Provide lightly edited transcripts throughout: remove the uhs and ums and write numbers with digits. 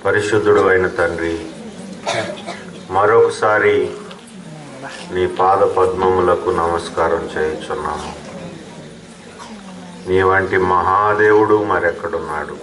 పరిశుద్ధుడు అయిన తండ్రి, మరొకసారి నీ పాద పద్మములకు నమస్కారం చేయుచున్నాము. నీ వంటి మహాదేవుడు మరెక్కడున్నాడు?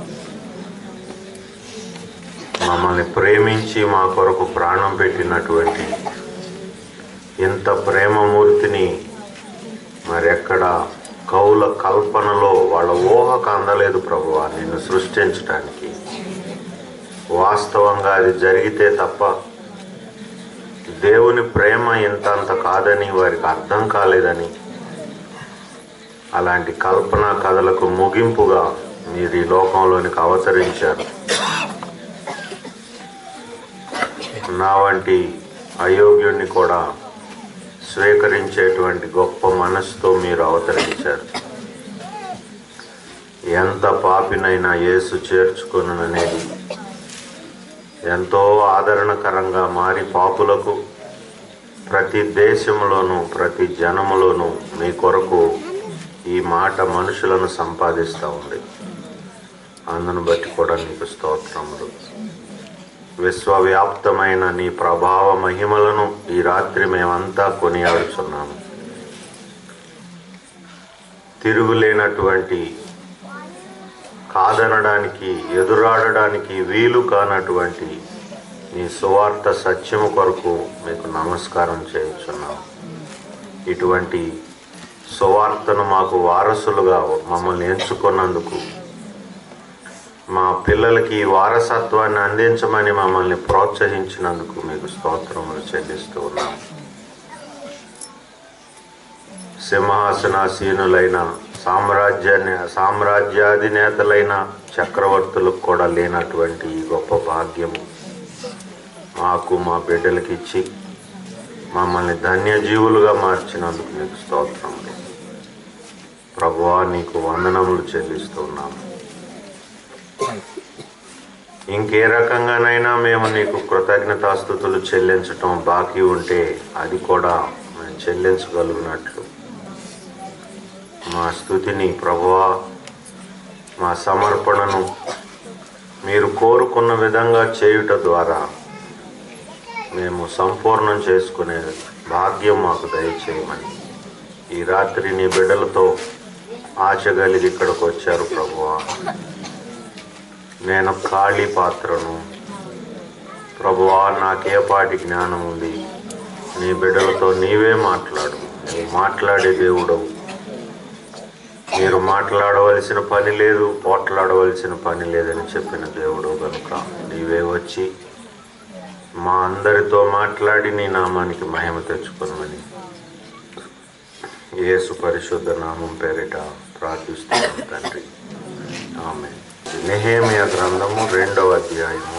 మమ్మల్ని ప్రేమించి మా కొరకు ప్రాణం పెట్టినటువంటి ఇంత ప్రేమమూర్తిని మరెక్కడ కౌల కల్పనలో వాళ్ళ ఊహకు అందలేదు ప్రభువా నిన్ను సృష్టించడానికి. వాస్తవంగా అది జరిగితే తప్ప దేవుని ప్రేమ ఇంతంత కాదని వారికి అర్థం కాలేదని, అలాంటి కల్పన కథలకు ముగింపుగా మీరు ఈ లోకంలోనికి అవతరించారు. నా వంటి అయోగ్యుణ్ణి కూడా స్వీకరించేటువంటి గొప్ప మనసుతో మీరు అవతరించారు. ఎంత పాపినైనా యేసు చేర్చుకొనుననేది ఎంతో ఆదరణకరంగా మారి పాపులకు ప్రతి దేశంలోనూ ప్రతి జనములోనూ మీ కొరకు ఈ మాట మనుషులను సంపాదిస్తూ ఉంది. అందును బట్టి కూడా నీకు స్తోత్రములు. విశ్వవ్యాప్తమైన నీ ప్రభావ మహిమలను ఈ రాత్రి మేమంతా కొనియాడుచున్నాము. తిరుగులేనటువంటి, కాదనడానికి ఎదురాడడానికి వీలు కానటువంటి నీ సువార్త సత్యము కొరకు మీకు నమస్కారం చేయుచున్నాము. ఇటువంటి సువార్తను మాకు వారసులుగా మమ్మల్ని ఎంచుకున్నందుకు, మా పిల్లలకి వారసత్వాన్ని అందించమని మమ్మల్ని ప్రోత్సహించినందుకు మీకు స్తోత్రములు చెల్లిస్తూ ఉన్నాము. సింహాసనాసీనులైన సామ్రాజ్యాధినేతలైన చక్రవర్తులకు కూడా లేనటువంటి ఈ గొప్ప భాగ్యము మాకు మా బిడ్డలకి ఇచ్చి మమ్మల్ని ధన్యజీవులుగా మార్చినందుకు మీకు స్తోత్రములు. ప్రభువా నీకు వందనములు చెల్లిస్తూ ఉన్నాము. ఇంకే రకంగానైనా మేము నీకు కృతజ్ఞతాస్తుతులు చెల్లించటం బాకీ ఉంటే అది కూడా మేము చెల్లించగలిగినట్లు మా స్తుతిని ప్రభువా, మా సమర్పణను మీరు కోరుకున్న విధంగా చేయుట ద్వారా మేము సంపూర్ణం చేసుకునే భాగ్యం మాకు దయచేయమని ఈ రాత్రి నీ బిడ్డలతో ఆశ కలిగి ఇక్కడికి వచ్చారు ప్రభువా. నేను ఖాళీ పాత్రను ప్రభువా, నాకేపాటి జ్ఞానం ఉంది? నీ బిడ్డలతో నీవే మాట్లాడు. నువ్వు మాట్లాడే దేవుడవు. మీరు మాట్లాడవలసిన పని లేదు, పోట్లాడవలసిన పని లేదని చెప్పిన దేవుడు కనుక నీవే వచ్చి మా అందరితో మాట్లాడి నీ నామానికి మహిమ తెచ్చుకున్నామని యేసు పరిశుద్ధ నామం పేరిట ప్రార్థిస్తున్నాను తండ్రి, ఆమేన్. నెహెమ్యా గ్రంథము 2వ అధ్యాయము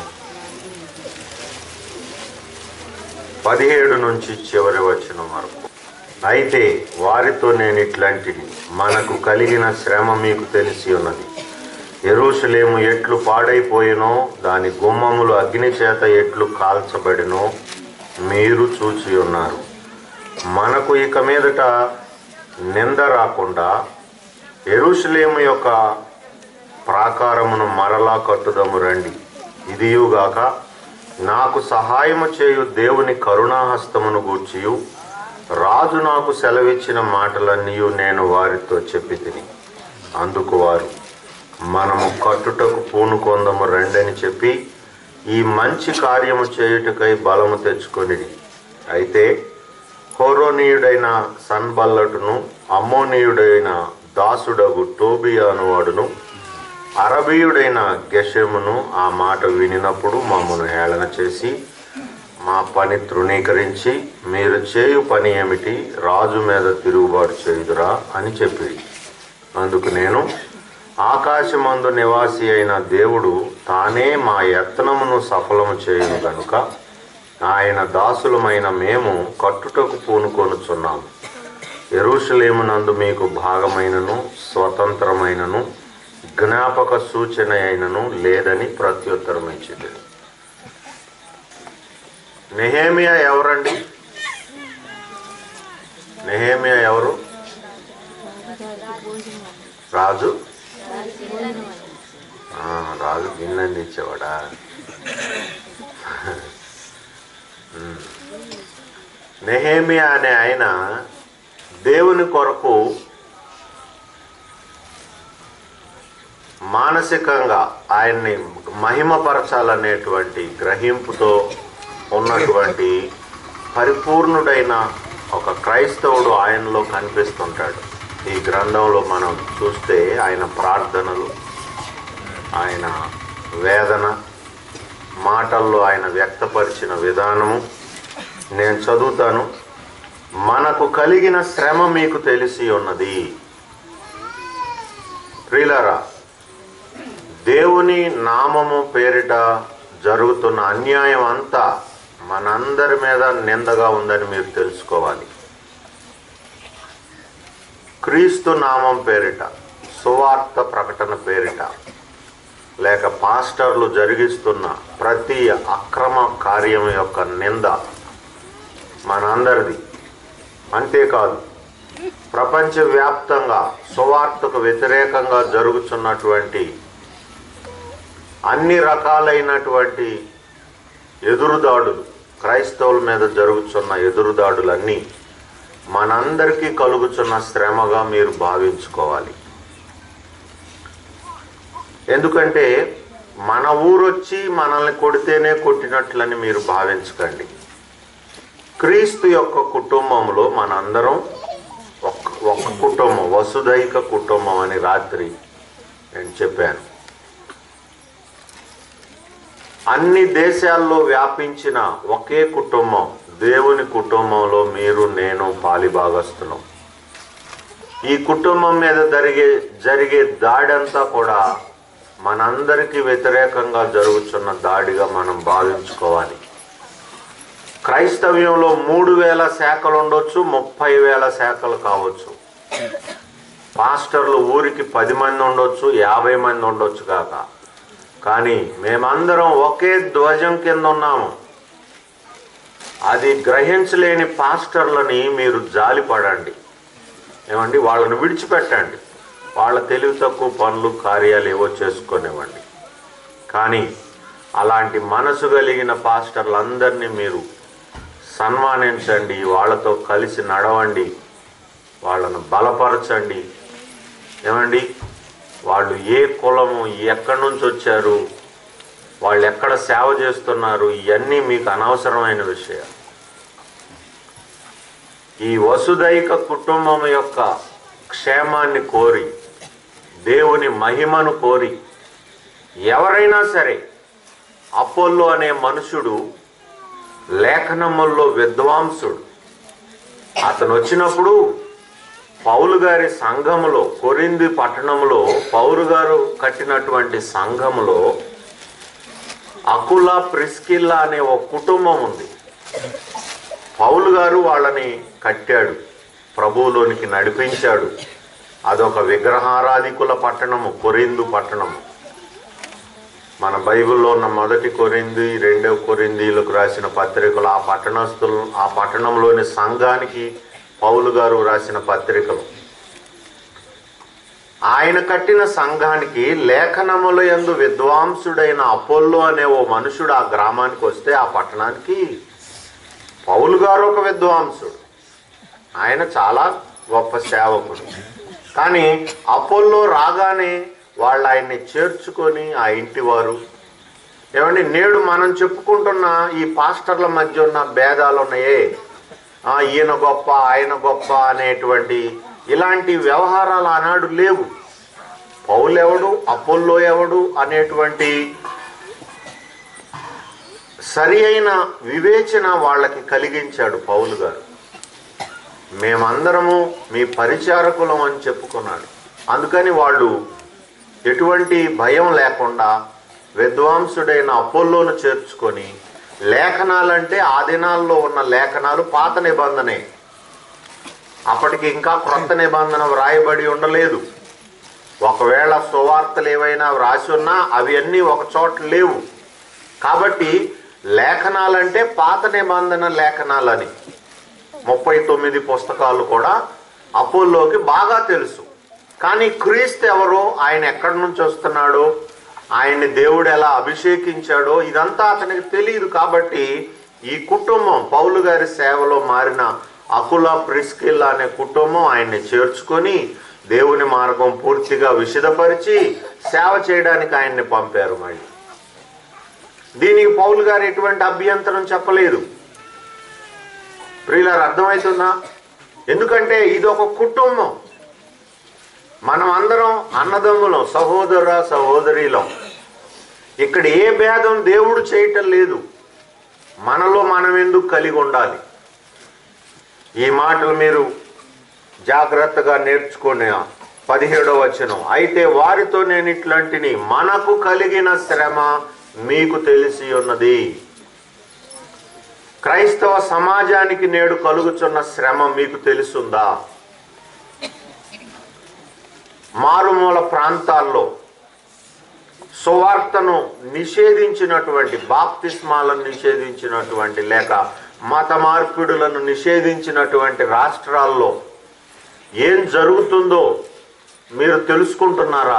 17 నుంచి చివరి వచనం వరకు. అయితే వారితో నేను ఇట్లాంటిది, మనకు కలిగిన శ్రమ మీకు తెలిసి ఉన్నది. యెరూషలేము ఎట్లు పాడైపోయినో, దాని గుమ్మములు అగ్ని చేత ఎట్లు కాల్చబడినో మీరు చూచి ఉన్నారు. మనకు ఇక మీదట నింద రాకుండా యెరూషలేము యొక్క ప్రాకారమును మరలా కట్టుదము రండి. ఇదియుగాక నాకు సహాయము చేయు దేవుని కరుణాహస్తమును గూర్చియు రాజు నాకు సెలవిచ్చిన మాటలన్నీ నేను వారితో చెప్పి తిని. అందుకు వారు, మనము కట్టుటకు పూనుకొందము రండని చెప్పి ఈ మంచి కార్యము చేయుటకై బలము తెచ్చుకొనిది. అయితే హోరోనీయుడైన సన్బల్లటును, అమ్మోనీయుడైన దాసుడగు టోబియాను వాడును, అరబీయుడైన గెషెమును ఆ మాట వినినప్పుడు మమ్మను హేళన చేసి మా పని తృణీకరించి, మీరు చేయు పని ఏమిటి? రాజు మీద తిరుగుబాటు చేయుదురా అని చెప్పి. అందుకు నేను, ఆకాశమందు నివాసి అయిన దేవుడు తానే మా యత్నమును సఫలము చేయును గనుక ఆయన దాసులమైన మేము కట్టుటకు పూనుకొనుచున్నాము. యెరూషలేమునందు మీకు భాగమైనను స్వతంత్రమైనను జ్ఞాపక సూచన అయినను లేదని ప్రత్యుత్తరం ఇచ్చింది. నెహెమ్యా ఎవరండి? నెహెమ్యా ఎవరు? రాజు గిన్నెని ఇచ్చేవాడా? నెహెమియా అనే ఆయన దేవుని కొరకు మానసికంగా ఆయన్ని మహిమపరచాలనేటువంటి గ్రహింపుతో ఉన్నటువంటి పరిపూర్ణుడైన ఒక క్రైస్తవుడు ఆయనలో కనిపిస్తుంటాడు. ఈ గ్రంథంలో మనం చూస్తే ఆయన ప్రార్థనలు, ఆయన వేదన, మాటల్లో ఆయన వ్యక్తపరిచిన విధానము నేను చదువుతాను. మనకు కలిగిన శ్రమ మీకు తెలిసి ఉన్నది. ప్రియులారా, దేవుని నామము పేరిట జరుగుతున్న అన్యాయం అంతా మనందరి మీద నిందగా ఉందని మీరు తెలుసుకోవాలి. క్రీస్తు నామం పేరిట, సువార్త ప్రకటన పేరిట, లేక పాస్టర్లు జరిగిస్తున్న ప్రతి అక్రమ కార్యం యొక్క నింద మనందరిది. అంతేకాదు, ప్రపంచవ్యాప్తంగా సువార్తకు వ్యతిరేకంగా జరుగుతున్నటువంటి అన్ని రకాలైనటువంటి ఎదురుదాడులు, క్రైస్తవుల మీద జరుగుతున్న ఎదురుదాడులన్నీ మనందరికీ కలుగుతున్న శ్రమగా మీరు భావించుకోవాలి. ఎందుకంటే మన ఊరొచ్చి మనల్ని కొడితేనే కొట్టినట్లని మీరు భావించకండి. క్రీస్తు యొక్క కుటుంబంలో మనందరం ఒక కుటుంబం, వసుదైక కుటుంబం అని రాత్రి నేను చెప్పాను. అన్ని దేశాల్లో వ్యాపించిన ఒకే కుటుంబం, దేవుని కుటుంబంలో మీరు నేను పాలిభాగస్తున్నాం. ఈ కుటుంబం మీద జరిగే దాడంతా కూడా మనందరికీ వ్యతిరేకంగా జరుగుతున్న దాడిగా మనం భావించుకోవాలి. క్రైస్తవ్యంలో 3000 శాఖలు ఉండొచ్చు, 30,000 శాఖలు కావచ్చు. పాస్టర్లు ఊరికి 10 మంది ఉండొచ్చు, 50 మంది ఉండొచ్చు కాక, కానీ మేమందరం ఒకే ధ్వజం కింద ఉన్నాము. అది గ్రహించలేని పాస్టర్లని మీరు జాలిపడండి. ఏమండి, వాళ్ళని విడిచిపెట్టండి. వాళ్ళ తెలివి తక్కువ పనులు, కార్యాలు ఏవో చేసుకునేవ్వండి. కానీ అలాంటి మనసు కలిగిన పాస్టర్లందరినీ మీరు సన్మానించండి, వాళ్ళతో కలిసి నడవండి, వాళ్ళను బలపరచండి. ఏమండి, వాళ్ళు ఏ కులము, ఎక్కడి నుంచి వచ్చారు, వాళ్ళు ఎక్కడ సేవ చేస్తున్నారు, ఇవన్నీ మీకు అనవసరమైన విషయాలు. ఈ వసుదైక కుటుంబం యొక్క క్షేమాన్ని కోరి, దేవుని మహిమను కోరి ఎవరైనా సరే, అపోల్లో అనే మనుషుడు లేఖనముల్లో విద్వాంసుడు. అతను వచ్చినప్పుడు పౌలు గారి సంఘములో, కొరింథీ పట్టణంలో పౌలు గారు కట్టినటువంటి సంఘములో అకుల, ప్రిస్కిల్లా అనే ఒక కుటుంబం ఉంది. పౌలు గారు వాళ్ళని కట్టాడు, ప్రభువులోనికి నడిపించాడు. అదొక విగ్రహారాధికుల పట్టణము, కొరింథీ పట్టణము. మన బైబిల్లో ఉన్న 1 కొరింథీ, 2 కొరింథీలకు రాసిన పత్రికలు ఆ పట్టణంలోని సంఘానికి పౌలు గారు రాసిన పత్రికలు. ఆయన కట్టిన సంఘానికి లేఖనముల యందు విద్వాంసుడైన అపోల్లో అనే ఓ మనుషుడు ఆ గ్రామానికి వస్తే, ఆ పట్టణానికి పౌలు గారు ఒక విద్వాంసుడు. ఆయన చాలా గొప్ప సేవకుడు. కానీ అపోల్లో రాగానే వాళ్ళు ఆయన్ని చేర్చుకొని ఆ ఇంటి వారు, ఏమండి, నేడు మనం చెప్పుకుంటున్న ఈ పాస్టర్ల మధ్య ఉన్న భేదాలు ఉన్నాయే, ఈయన గొప్ప ఆయన గొప్ప అనేటువంటి ఇలాంటి వ్యవహారాలు ఆనాడు లేవు. పౌలు ఎవడు, అపోల్లో ఎవడు అనేటువంటి సరి అయిన వివేచన వాళ్ళకి కలిగించాడు పౌలు గారు. మేమందరము మీ పరిచారకులం అని చెప్పుకున్నాడు. అందుకని వాళ్ళు ఎటువంటి భయం లేకుండా విద్వాంసుడైన అపోల్లోను చేర్చుకొని, లేఖనాలంటే ఆ దినాల్లో ఉన్న లేఖనాలు పాత నిబంధనే, అప్పటికి ఇంకా క్రొత్త నిబంధన వ్రాయబడి ఉండలేదు. ఒకవేళ సువార్తలు ఏవైనా వ్రాసి ఉన్నా అవి అన్నీ ఒక చోట లేవు. కాబట్టి లేఖనాలంటే పాత నిబంధన లేఖనాలని 39 పుస్తకాలు కూడా అపోల్లోకి బాగా తెలుసు. కానీ క్రీస్తు ఎవరో, ఆయన ఎక్కడి నుంచి వస్తున్నాడో, ఆయన్ని దేవుడు ఎలా అభిషేకించాడో ఇదంతా అతనికి తెలియదు. కాబట్టి ఈ కుటుంబం, పౌలు గారి సేవలో మారిన అకుల ప్రిస్కిల్లా అనే కుటుంబం ఆయన్ని చేర్చుకొని దేవుని మార్గం పూర్తిగా విషదపరిచి సేవ చేయడానికి ఆయన్ని పంపారు. మళ్ళీ దీనికి పౌలు గారు ఎటువంటి అభ్యంతరం చెప్పలేదు. ప్రియులారా, అర్థమవుతుందా? ఎందుకంటే ఇది ఒక కుటుంబం. మనం అందరం అన్నదమ్ములం, సహోదర సహోదరీలం. ఇక్కడ ఏ భేదం దేవుడు చేయటం లేదు. మనలో మనం ఎందుకు కలిగి ఉండాలి? ఈ మాటలు మీరు జాగ్రత్తగా నేర్చుకునే 17వ వచనం, అయితే వారితో నేను ఇట్లాంటిని, మనకు కలిగిన శ్రమ మీకు తెలిసి ఉన్నది. క్రైస్తవ సమాజానికి నేడు కలుగుచున్న శ్రమ మీకు తెలుసుందా? మారుమూల ప్రాంతాల్లో సువార్తను నిషేధించినటువంటి, బాప్తిస్మాలను నిషేధించినటువంటి, లేక మత మార్పిడులను నిషేధించినటువంటి రాష్ట్రాల్లో ఏం జరుగుతుందో మీరు తెలుసుకుంటున్నారా?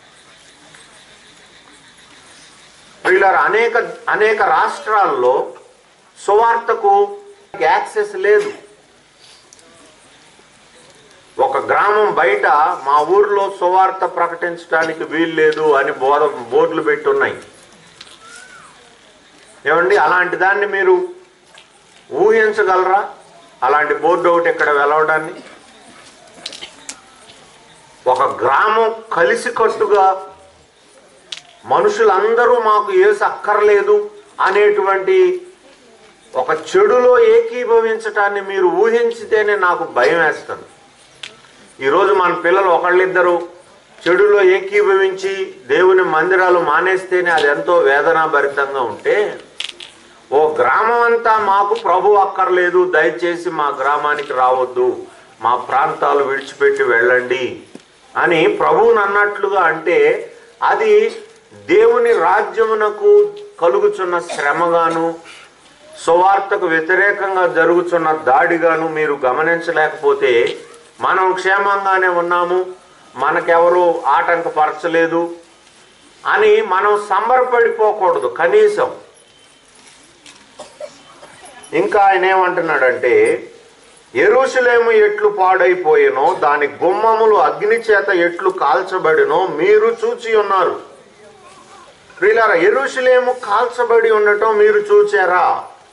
ప్రియులారా, అనేక రాష్ట్రాల్లో సువార్తకు యాక్సెస్ లేదు. ఒక గ్రామం బయట మా ఊర్లో సువార్త ప్రకటించడానికి వీలు లేదు అని బోర్డులు పెట్టున్నాయి. ఏమండి, అలాంటి దాన్ని మీరు ఊహించగలరా? అలాంటి బోర్డు ఒకటి ఇక్కడ వెలవడాన్ని. ఒక గ్రామం కలిసికట్టుగా మనుషులందరూ మాకు యేసు అక్కర్లేదు అనేటువంటి ఒక చెడులో ఏకీభవించటాన్ని మీరు ఊహించితేనే నాకు భయం వేస్తుంది. ఈరోజు మన పిల్లలు ఒకళ్ళిద్దరూ చెడులో ఏకీభవించి దేవుని మందిరాలు మానేస్తేనే అది ఎంతో వేదనాభరితంగా ఉంటే, ఓ గ్రామం అంతా మాకు ప్రభు అక్కర్లేదు, దయచేసి మా గ్రామానికి రావద్దు, మా ప్రాంతాలు విడిచిపెట్టి వెళ్ళండి అని ప్రభువుని అన్నట్లుగా అంటే, అది దేవుని రాజ్యమునకు కలుగుచున్న శ్రమగాను, సువార్తకు వ్యతిరేకంగా జరుగుతున్న దాడిగాను మీరు గమనించలేకపోతే, మనం క్షేమంగానే ఉన్నాము, మనకెవరు ఆటంకపరచలేదు అని మనం సంబరపడిపోకూడదు కనీసం. ఇంకా ఆయన ఏమంటున్నాడంటే, యెరూషలేము ఎట్లు పాడైపోయినో, దాని గుమ్మములు అగ్ని చేత ఎట్లు కాల్చబడినో మీరు చూచి ఉన్నారు. ప్రియులారా, యెరూషలేము కాల్చబడి ఉండటం మీరు చూచారా?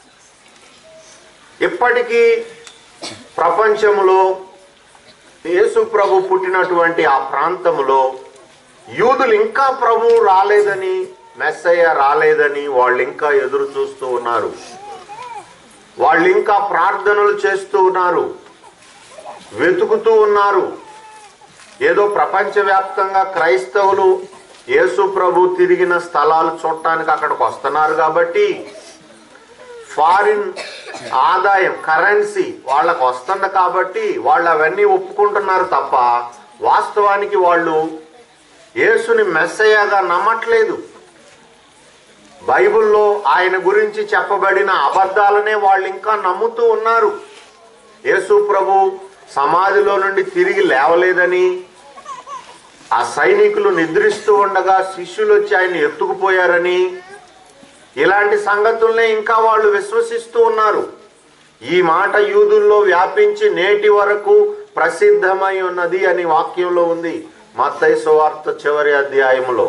ఇప్పటికీ ప్రపంచంలో యేసు ప్రభు పుట్టినటువంటి ఆ ప్రాంతంలో యూదులు ఇంకా ప్రభువు రాలేదని, మెస్సయ్య రాలేదని వాళ్ళు ఇంకా ఎదురు చూస్తూ ఉన్నారు. వాళ్ళు ఇంకా ప్రార్థనలు చేస్తూ ఉన్నారు, వెతుకుతూ ఉన్నారు. ఏదో ప్రపంచవ్యాప్తంగా క్రైస్తవులు యేసు ప్రభు తిరిగిన స్థలాలు చూడటానికి అక్కడికి వస్తున్నారు కాబట్టి ఫారిన్ ఆదాయం, కరెన్సీ వాళ్ళకు వస్తుంది కాబట్టి వాళ్ళు అవన్నీ ఒప్పుకుంటున్నారు తప్ప వాస్తవానికి వాళ్ళు యేసుని మెస్సయ్యగా నమ్మట్లేదు. బైబిల్లో ఆయన గురించి చెప్పబడిన అబద్ధాలనే వాళ్ళు ఇంకా నమ్ముతూ ఉన్నారు. యేసు ప్రభు సమాధిలో నుండి తిరిగి లేవలేదని, ఆ సైనికులు నిద్రిస్తూ ఉండగా శిష్యులు వచ్చి ఆయన్ని ఎత్తుకుపోయారని, ఇలాంటి సంగతుల్నే ఇంకా వాళ్ళు విశ్వసిస్తూ ఉన్నారు. ఈ మాట యూదుల్లో వ్యాపించి నేటి వరకు ప్రసిద్ధమై ఉన్నది అని వాక్యంలో ఉంది, మత్తయి సువార్త చివరి అధ్యాయంలో.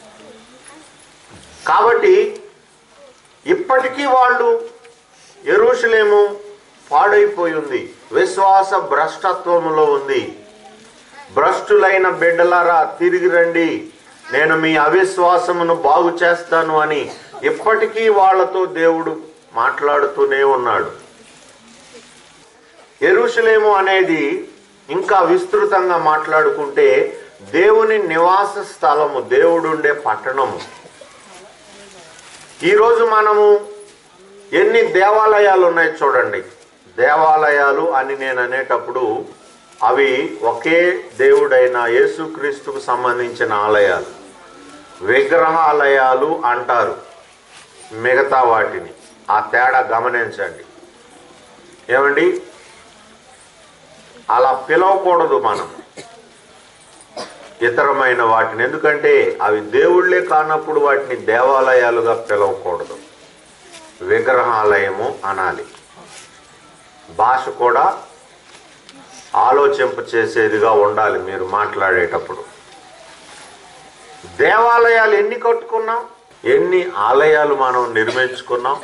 కాబట్టి ఇప్పటికీ వాళ్ళు యెరూషలేము పాడైపోయి ఉంది, విశ్వాస భ్రష్టత్వములో ఉంది. భ్రష్టులైన బిడ్డలారా తిరిగి రండి, నేను మీ అవిశ్వాసమును బాగు చేస్తాను అని ఇప్పటికీ వాళ్ళతో దేవుడు మాట్లాడుతూనే ఉన్నాడు. యెరూషలేము అనేది ఇంకా విస్తృతంగా మాట్లాడుకుంటే దేవుని నివాస స్థలము, దేవుడుండే పట్టణము. ఈరోజు మనము ఎన్ని దేవాలయాలు ఉన్నాయి చూడండి. దేవాలయాలు అని నేను అనేటప్పుడు అవి ఒకే దేవుడైన యేసుక్రీస్తుకు సంబంధించిన ఆలయాలు. విగ్రహాలయాలు అంటారు మిగతా వాటిని. ఆ తేడా గమనించండి. ఏమండి, అలా పిలవకూడదు మనం. ఇతరమైన వాటిని, ఎందుకంటే అవి దేవుళ్ళే కానప్పుడు వాటిని దేవాలయాలుగా పిలవకూడదు, విగ్రహాలయము అనాలి. భాష కూడా ఆలోచింప చేసేదిగా ఉండాలి మీరు మాట్లాడేటప్పుడు. దేవాలయాలు ఎన్ని కట్టుకున్నాం, ఎన్ని ఆలయాలు మనం నిర్మించుకున్నాం.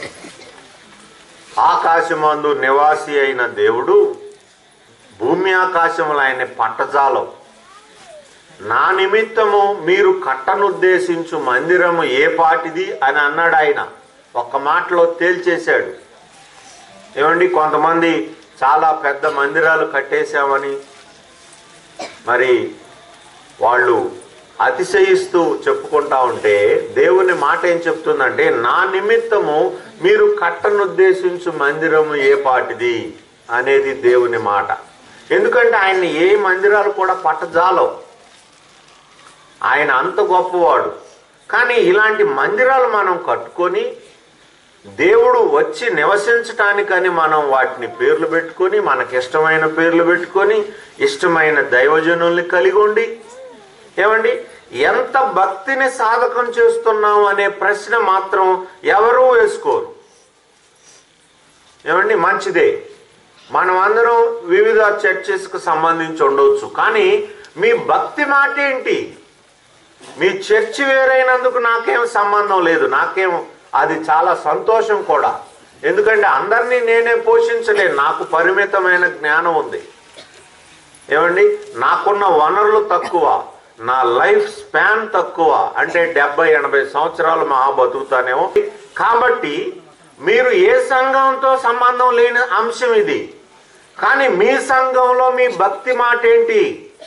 ఆకాశమందు నివాసి అయిన దేవుడు భూమి ఆకాశములు ఆయన పట్టజాలం. నా నిమిత్తము మీరు కట్టనుద్దేశించు మందిరము ఏ పాటిది అని అన్నాడు ఆయన. ఒక్క మాటలో తేల్చేశాడు. ఏమండి, కొంతమంది చాలా పెద్ద మందిరాలు కట్టేశామని మరి వాళ్ళు అతిశయిస్తూ చెప్పుకుంటా ఉంటే దేవుని మాట ఏం చెప్తుందంటే, నా నిమిత్తము మీరు కట్టనుద్దేశించు మందిరము ఏ పాటిది అనేది దేవుని మాట. ఎందుకంటే ఆయన ఏ మందిరాలు కూడా పట్టజాలవు, ఆయన అంత గొప్పవాడు. కానీ ఇలాంటి మందిరాలు మనం కట్టుకొని దేవుడు వచ్చి నివసించటానికని మనం వాటిని పేర్లు పెట్టుకొని, మనకిష్టమైన పేర్లు పెట్టుకొని, ఇష్టమైన దైవజనుల్ని కలిగి ఉండి, ఏమండి ఎంత భక్తిని సాధకం చేస్తున్నాం అనే ప్రశ్న మాత్రం ఎవరూ వేసుకోరు. ఏమండి, మంచిదే, మనం అందరం వివిధ చర్చెస్కు సంబంధించి ఉండవచ్చు, కానీ మీ భక్తి మాట ఏంటి? మీ చర్చి వేరైనందుకు నాకేం సంబంధం లేదు, నాకేం అది చాలా సంతోషం కూడా. ఎందుకంటే అందరినీ నేనే పోషించలేను, నాకు పరిమితమైన జ్ఞానం ఉంది. ఏమండి, నాకున్న వనరులు తక్కువ, నా లైఫ్ స్పాన్ తక్కువ, అంటే 70-80 సంవత్సరాలు మహా బతుకుతానేమో. కాబట్టి మీరు ఏ సంఘంతో సంబంధం లేని అంశం ఇది. కానీ మీ సంఘంలో మీ భక్తి మాట ఏంటి?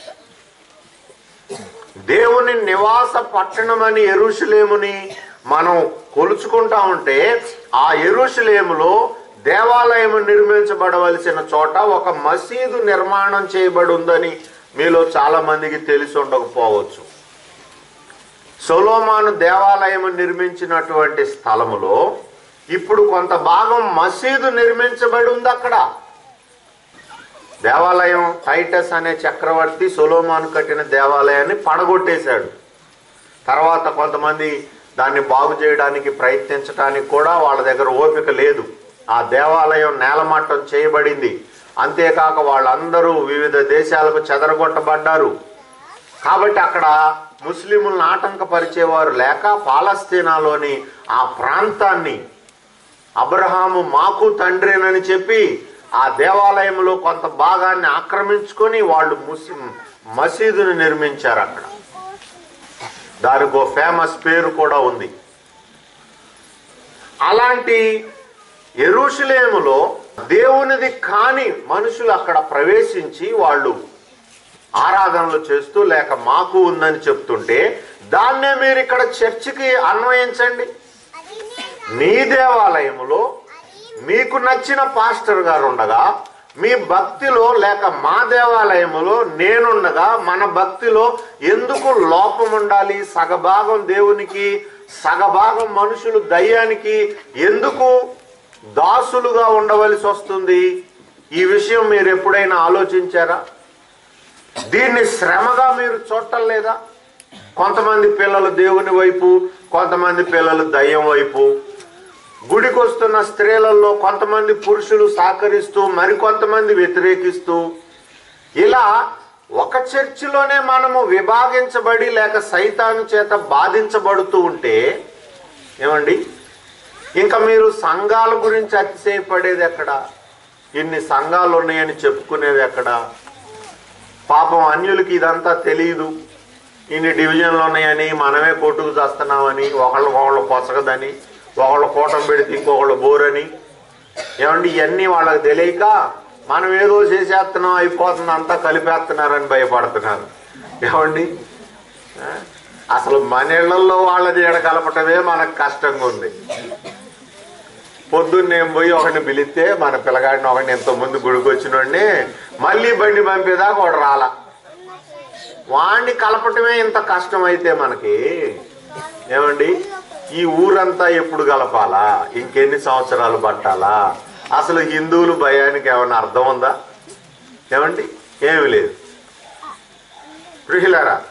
దేవుని నివాస పట్టణమని యెరూషలేముని మనం కొలుచుకుంటా ఉంటే, ఆ యెరూషలేములో దేవాలయం నిర్మించబడవలసిన చోట ఒక మసీదు నిర్మాణం చేయబడి ఉందని మీలో చాలా మందికి తెలిసి ఉండకపోవచ్చు. సొలొమోను దేవాలయం నిర్మించినటువంటి స్థలములో ఇప్పుడు కొంత భాగం మసీదు నిర్మించబడి ఉంది. అక్కడ దేవాలయం టైటస్ అనే చక్రవర్తి సొలొమోను కట్టిన దేవాలయాన్ని పడగొట్టేశాడు. తర్వాత కొంతమంది దాన్ని బాగు చేయడానికి ప్రయత్నించడానికి కూడా వాళ్ళ దగ్గర ఓపిక లేదు. ఆ దేవాలయం నేలమట్టం చేయబడింది. అంతేకాక వాళ్ళందరూ వివిధ దేశాలకు చెదరగొట్టబడ్డారు. కాబట్టి అక్కడ ముస్లింలను ఆటంకపరిచేవారు లేక పాలస్తీనాలోని ఆ ప్రాంతాన్ని అబ్రహాము మాకు తండ్రినని చెప్పి ఆ దేవాలయంలో కొంత భాగాన్ని ఆక్రమించుకొని వాళ్ళు మసీదును నిర్మించారు. అక్కడ దానికి ఓ ఫేమస్ పేరు కూడా ఉంది. అలాంటి యెరూషలేములో దేవునిది కాని మనుషులు అక్కడ ప్రవేశించి వాళ్ళు ఆరాధనలు చేస్తూ లేక మాకు ఉందని చెప్తుంటే, దాన్నే మీరు ఇక్కడ చర్చికి అన్వయించండి. మీ దేవాలయములో మీకు నచ్చిన పాస్టర్ గారు ఉండగా, మీ భక్తిలో లేక మా దేవాలయములో నేనుండగా మన భక్తిలో ఎందుకు లోపం ఉండాలి? సగభాగం దేవునికి, సగభాగం మనుషులు దయ్యానికి ఎందుకు దాసులుగా ఉండవలసి వస్తుంది? ఈ విషయం మీరు ఎప్పుడైనా ఆలోచించారా? దీన్ని శ్రమగా మీరు చూడటం లేదా? కొంతమంది పిల్లలు దేవుని వైపు, కొంతమంది పిల్లలు దయ్యం వైపు. గుడికి వస్తున్న స్త్రీలలో కొంతమంది పురుషులు సహకరిస్తూ మరికొంతమంది వ్యతిరేకిస్తూ, ఇలా ఒక చర్చిలోనే మనము విభాగించబడి లేక సైతాను చేత బాధించబడుతూ ఉంటే ఏమండి, ఇంకా మీరు సంఘాల గురించి అతిశయపడేది ఎక్కడ? ఇన్ని సంఘాలు ఉన్నాయని చెప్పుకునేది ఎక్కడ? పాపం అన్యులకి ఇదంతా తెలియదు. ఇన్ని డివిజన్లు ఉన్నాయని, మనమే కొట్టుకు చేస్తున్నామని, ఒకళ్ళు పొసగదని, ఒకళ్ళు కూటం పెడితే ఇంకొకళ్ళు బోరని, ఏమండి ఇవన్నీ వాళ్ళకి తెలియక మనం ఏదో చేసేస్తున్నాం, అయిపోతుంది, అంతా కలిపేస్తున్నారని భయపడుతున్నారు. ఏమండి, అసలు మన ఇళ్లలో వాళ్ళది ఎడ కలపటమే మనకు కష్టంగా ఉంది. పొద్దున్న నేను పోయి ఒకడిని పిలిస్తే, మన పిల్లగాడిని ఒకడిని ఎంతోమంది గుడికి వచ్చినోడిని మళ్ళీ బండి పంపేదాకా వాడు రాలా. వాడిని కలపటమే ఇంత కష్టం అయితే మనకి, ఏమండి ఈ ఊరంతా ఎప్పుడు కలపాలా? ఇంకెన్ని సంవత్సరాలు పట్టాలా? అసలు హిందువులు భయానికి ఏమైనా అర్థం ఉందా? ఏమండి, ఏమి లేదు. ప్రియులారా,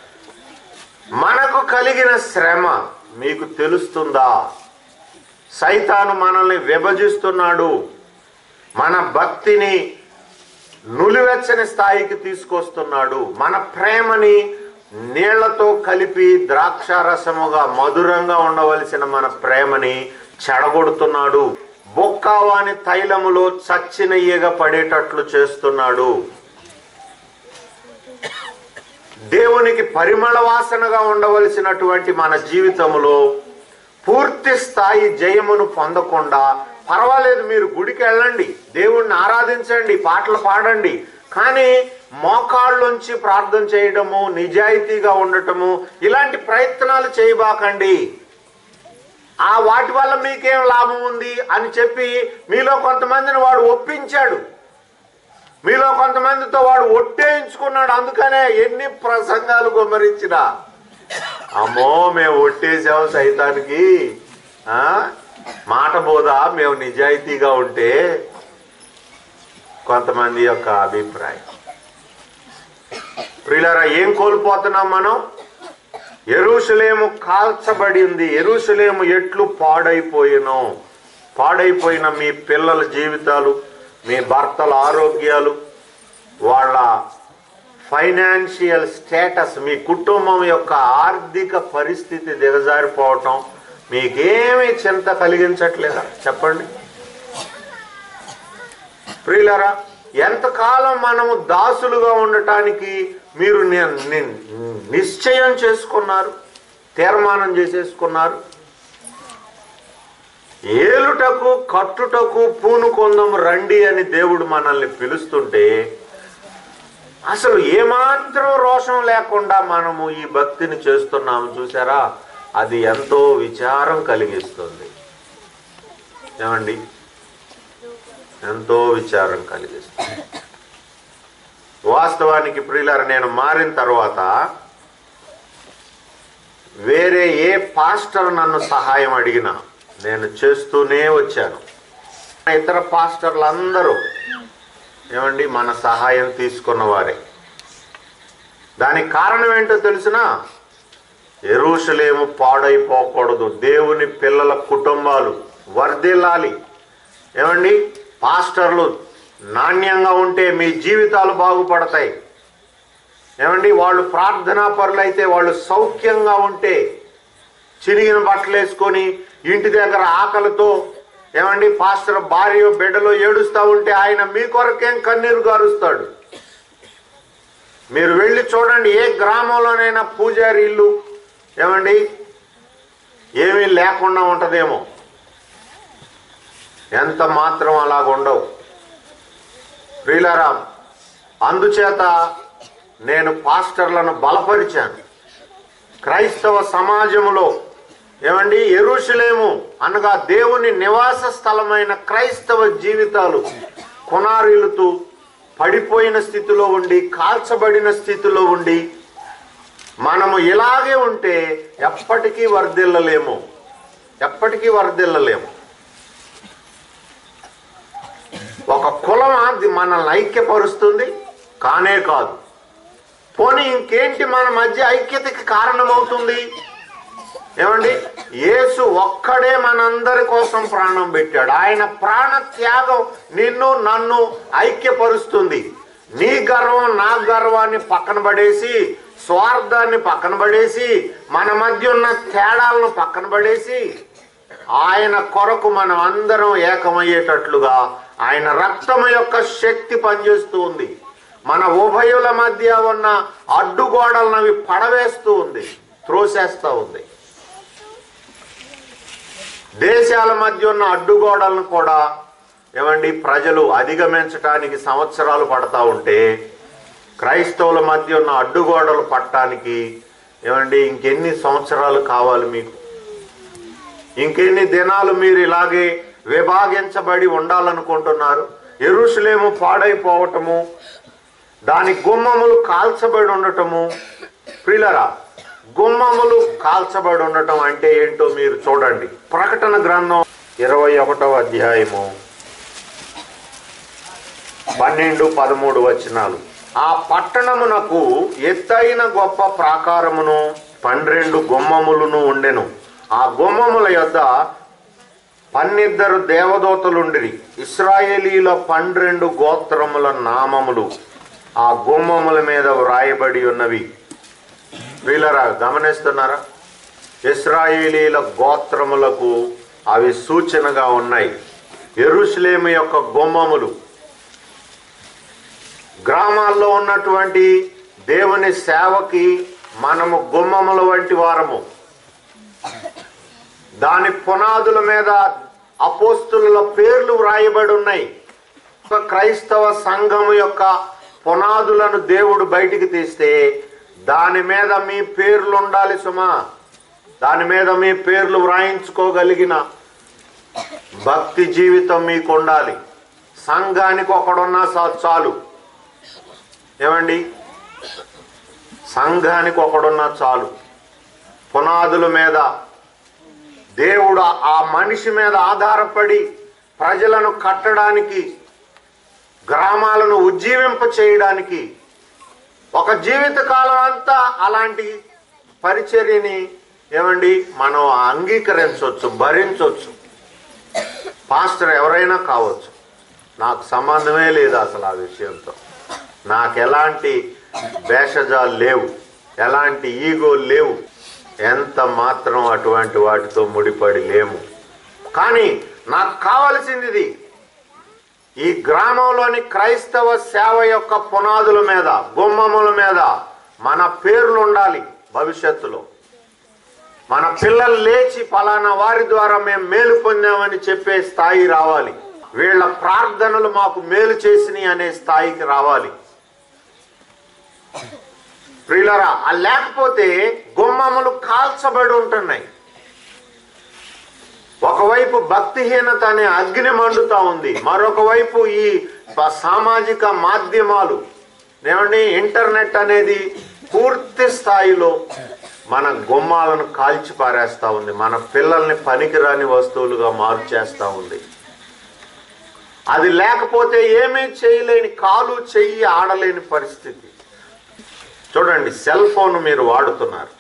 మనకు కలిగిన శ్రమ మీకు తెలుస్తుందా? సైతాను మనల్ని విభజిస్తున్నాడు, మన భక్తిని నులివెచ్చని స్థాయికి తీసుకొస్తున్నాడు, మన ప్రేమని నీళ్లతో కలిపి ద్రాక్షారసముగా మధురంగా ఉండవలసిన మన ప్రేమని చెడగొడుతున్నాడు. బొక్కావాని తైలములో చచ్చిన ఈగ పడేటట్లు చేస్తున్నాడు. దేవునికి పరిమళ వాసనగా ఉండవలసినటువంటి మన జీవితంలో పూర్తి స్థాయి జయమును పొందకుండా, పర్వాలేదు మీరు గుడికి వెళ్ళండి, దేవుణ్ణి ఆరాధించండి, పాటలు పాడండి, కానీ మోకాళ్ళుంచి ప్రార్థన చేయడము, నిజాయితీగా ఉండటము, ఇలాంటి ప్రయత్నాలు చేయబాకండి. ఆ వాటి వల్ల మీకేం లాభం ఉంది అని చెప్పి మీలో కొంతమందిని వాడు ఒప్పించాడు, మీలో కొంతమందితో వాడు ఒట్టేయించుకున్నాడు. అందుకనే ఎన్ని ప్రసంగాలు గుమ్మరించినా, అమ్మో మేము ఒట్టేసాము సైతానికి, మాట బోధ మేము నిజాయితీగా ఉంటే, కొంతమంది యొక్క అభిప్రాయం. ప్రియులారా, ఏం కోల్పోతున్నాం మనం? యెరూషలేము కాల్చబడి ఉంది. యెరూషలేము ఎట్లు పాడైపోయిన మీ పిల్లల జీవితాలు, మీ భర్తల ఆరోగ్యాలు, వాళ్ళ ఫైనాన్షియల్ స్టేటస్, మీ కుటుంబం యొక్క ఆర్థిక పరిస్థితి దిగజారిపోవటం మీకేమీ చింత కలిగించట్లేదా? చెప్పండి ప్రియులారా. ఎంతకాలం మనము దాసులుగా ఉండటానికి మీరు నిశ్చయం చేసుకున్నారు, తీర్మానం చేసేసుకున్నారు? ఏలుటకు కట్టుటకు పూనుకొందం రండి అని దేవుడు మనల్ని పిలుస్తుంటే, అసలు ఏమాత్రం రోషం లేకుండా మనము ఈ భక్తిని చేస్తున్నాము చూసారా? అది ఎంతో విచారం కలిగిస్తుంది. ఏమండి? ఎంతో విచారం కలిగిస్తుంది. వాస్తవానికి ప్రియులారా, నేను మారిన తర్వాత వేరే ఏ పాస్టర్ నన్ను సహాయం అడిగినా నేను చేస్తూనే వచ్చాను. ఇతర పాస్టర్లు అందరూ ఏమండి మన సహాయం తీసుకున్న వారే. దానికి కారణం ఏంటో తెలిసినా, యెరూషలేము పాడైపోకూడదు, దేవుని పిల్లల కుటుంబాలు వర్ధిల్లాలి. ఏమండి, పాస్టర్లు నాణ్యంగా ఉంటే మీ జీవితాలు బాగుపడతాయి. ఏమండి, వాళ్ళు ప్రార్థనా పరులైతే, వాళ్ళు సౌఖ్యంగా ఉంటే, చిరిగిన బట్టలు వేసుకొని ఇంటి దగ్గర ఆకలితో ఏమండి పాస్టర్ భార్య బిడ్డలో ఏడుస్తూ ఉంటే ఆయన మీ కొరకేం కన్నీరు గారుస్తాడు. మీరు వెళ్ళి చూడండి, ఏ గ్రామంలోనైనా పూజారి ఇల్లు ఏమండి ఏమీ లేకుండా ఉంటుందేమో, ఎంత మాత్రం అలాగుండవు ప్రియులారా. అందుచేత నేను పాస్టర్లను బలపరిచాను. క్రైస్తవ సమాజంలో ఏమండి యెరూషలేము అనగా దేవుని నివాస స్థలమైన క్రైస్తవ జీవితాలు కొనారిల్లుతూ పడిపోయిన స్థితిలో ఉండి, కాల్చబడిన స్థితిలో ఉండి మనము ఇలాగే ఉంటే ఎప్పటికీ వర్ధిల్లలేము. ఒక కులం మనల్ని ఐక్యపరుస్తుంది కానే కాదు. పోనీ ఇంకేంటి మన మధ్య ఐక్యతకి కారణమవుతుంది? ఏమండి, యేసు ఒక్కడే మనందరి కోసం ప్రాణం పెట్టాడు. ఆయన ప్రాణ త్యాగం నిన్ను నన్ను ఐక్యపరుస్తుంది. నీ గర్వం నా గర్వాన్ని పక్కన పడేసి, స్వార్థాన్ని పక్కన పడేసి, మన మధ్య ఉన్న తేడాలను పక్కన పడేసి, ఆయన కొరకు మనం అందరం ఏకమయ్యేటట్లుగా ఆయన రక్తము యొక్క శక్తి పనిచేస్తూ ఉంది. మన ఉభయుల మధ్య ఉన్న అడ్డుగోడలను అవి పడవేస్తూ ఉంది, త్రోసేస్తూ ఉంది. దేశాల మధ్య ఉన్న అడ్డుగోడలను కూడా ఏమండి ప్రజలు అధిగమించడానికి సంవత్సరాలు పడతా ఉంటే, క్రైస్తవుల మధ్య ఉన్న అడ్డుగోడలు పట్టడానికి ఏమండి ఇంకెన్ని సంవత్సరాలు కావాలి మీకు? ఇంకెన్ని దినాలు మీరు ఇలాగే విభాగించబడి ఉండాలనుకుంటున్నారు? యెరూషలేము పాడైపోవటము, దాని గుమ్మములు కాల్చబడి ఉండటము. ప్రియులారా, గుమ్మములు కాల్చబడి ఉండటం అంటే ఏంటో మీరు చూడండి. ప్రకటన గ్రంథం 21వ అధ్యాయము 12-13 వచనాలు. ఆ పట్టణమునకు ఎత్తైన గొప్ప ప్రాకారమును 12 గుమ్మములను ఉండెను. ఆ గుమ్మముల యొద్ద 12 దేవదూతలుండిరి. ఇశ్రాయేలీల 12 గోత్రముల నామములు ఆ గుమ్మముల మీద వ్రాయబడి ఉన్నవి. వీళ్ళరా గమనిస్తున్నారా? ఇశ్రాయేలీల గోత్రములకు అవి సూచనగా ఉన్నాయి. యెరూషలేము యొక్క గుమ్మములు, గ్రామాల్లో ఉన్నటువంటి దేవుని సేవకి మనము గుమ్మముల వంటి వారము. దాని పునాదుల మీద అపోస్తుల పేర్లు వ్రాయబడి ఉన్నాయి. క్రైస్తవ సంఘము యొక్క పునాదులను దేవుడు బయటికి తీస్తే దాని మీద మీ పేర్లు ఉండాలి సుమా. దాని మీద మీ పేర్లు వ్రాయించుకోగలిగిన భక్తి జీవితం మీకు ఉండాలి. సంఘానికి ఒకడున్నా చాలు. ఏమండి, సంఘానికి ఒకడున్నా చాలు. పునాదుల మీద దేవుడు ఆ మనిషి మీద ఆధారపడి ప్రజలను కట్టడానికి, గ్రామాలను ఉజ్జీవింప చేయడానికి ఒక జీవితకాలం అంతా అలాంటి పరిచర్యని ఏమండి మనం అంగీకరించవచ్చు, భరించవచ్చు. పాస్టర్ ఎవరైనా కావచ్చు, నాకు సంబంధమే లేదు అసలు ఆ విషయంతో. నాకు ఎలాంటి భేషజాలు లేవు, ఎలాంటి ఈగో లేవు, ఎంత మాత్రం అటువంటి వాటితో ముడిపడి లేము. కానీ నాకు కావలసింది ఇది, ఈ గ్రామంలోని క్రైస్తవ సేవ యొక్క పునాదుల మీద, గుమ్మముల మీద మన పేర్లు ఉండాలి. భవిష్యత్తులో మన పిల్లలు లేచి ఫలానా వారి ద్వారా మేము మేలు పొందామని చెప్పే స్థాయి రావాలి. వీళ్ళ ప్రార్థనలు మాకు మేలు చేసినాయి అనే స్థాయికి రావాలి. ప్రియులారా, లేకపోతే గుమ్మములు కాల్చబడి ఉంటున్నాయి. ఒకవైపు భక్తిహీనత అనే అగ్ని మండుతా ఉంది, మరొక వైపు ఈ సామాజిక మాధ్యమాలు ఏమండి, ఇంటర్నెట్ అనేది పూర్తి స్థాయిలో మన గుమ్మాలను కాల్చి పారేస్తూ ఉంది. మన పిల్లల్ని పనికిరాని వస్తువులుగా మార్చేస్తూ ఉంది. అది లేకపోతే ఏమీ చేయలేని, కాలు చెయ్యి ఆడలేని పరిస్థితి. చూడండి, సెల్ ఫోన్ మీరు వాడుతున్నారు.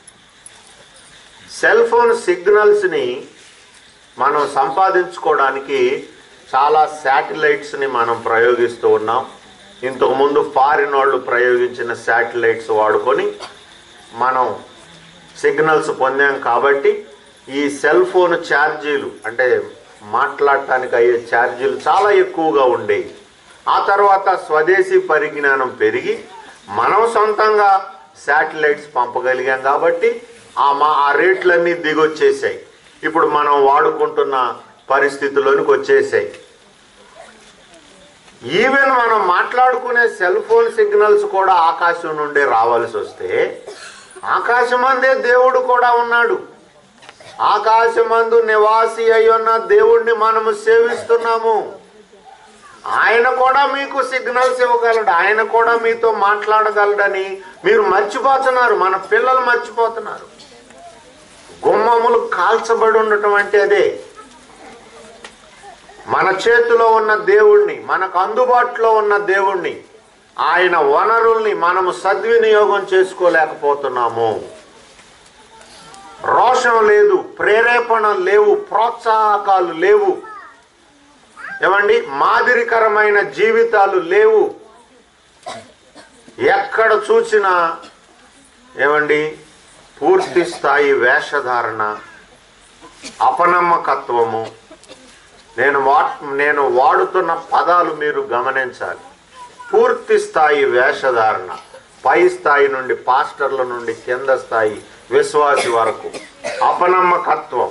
సెల్ ఫోన్ సిగ్నల్స్ని మనం సంపాదించుకోవడానికి చాలా శాటిలైట్స్ని మనం ప్రయోగిస్తూ ఉన్నాం. ఇంతకుముందు ఫారిన్ వాళ్ళు ప్రయోగించిన శాటిలైట్స్ వాడుకొని మనం సిగ్నల్స్ పొందాం. కాబట్టి ఈ సెల్ ఫోన్ ఛార్జీలు, అంటే మాట్లాడటానికి అయ్యే ఛార్జీలు చాలా ఎక్కువగా ఉండేవి. ఆ తర్వాత స్వదేశీ పరిజ్ఞానం పెరిగి మనం సొంతంగా శాటిలైట్స్ పంపగలిగాం. కాబట్టి ఆ రేట్లన్నీ దిగొచ్చేసాయి. ఇప్పుడు మనం వాడుకుంటున్న పరిస్థితుల్లోనికి వచ్చేసాయి. ఈవెన్ మనం మాట్లాడుకునే సెల్ ఫోన్ సిగ్నల్స్ కూడా ఆకాశం నుండే రావాల్సి వస్తే, ఆకాశమందే దేవుడు కూడా ఉన్నాడు. ఆకాశమందు నివాసి అయ్యున్న దేవుణ్ణి మనము సేవిస్తున్నాము. ఆయన కూడా మీకు సిగ్నల్స్ ఇవ్వగలడు, ఆయన కూడా మీతో మాట్లాడగలడని మీరు మర్చిపోతున్నారు. మన పిల్లలు మర్చిపోతున్నారు. గుమ్మములు కాల్చబడి ఉండటం అంటే అదే. మన చేతిలో ఉన్న దేవుణ్ణి, మనకు అందుబాటులో ఉన్న దేవుణ్ణి, ఆయన వనరుల్ని మనము సద్వినియోగం చేసుకోలేకపోతున్నాము. రోషం లేదు, ప్రేరేపణ లేవు, ప్రోత్సాహకాలు లేవు, ఏమండి, మాదిరికరమైన జీవితాలు లేవు. ఎక్కడ చూసినా ఏమండి పూర్తి స్థాయి వేషధారణ, అపనమ్మకత్వము. నేను వాడుతున్న పదాలు మీరు గమనించాలి. పూర్తి స్థాయి వేషధారణ, పై స్థాయి నుండి పాస్టర్ల నుండి కింద స్థాయి విశ్వాసి వరకు అపనమ్మకత్వం,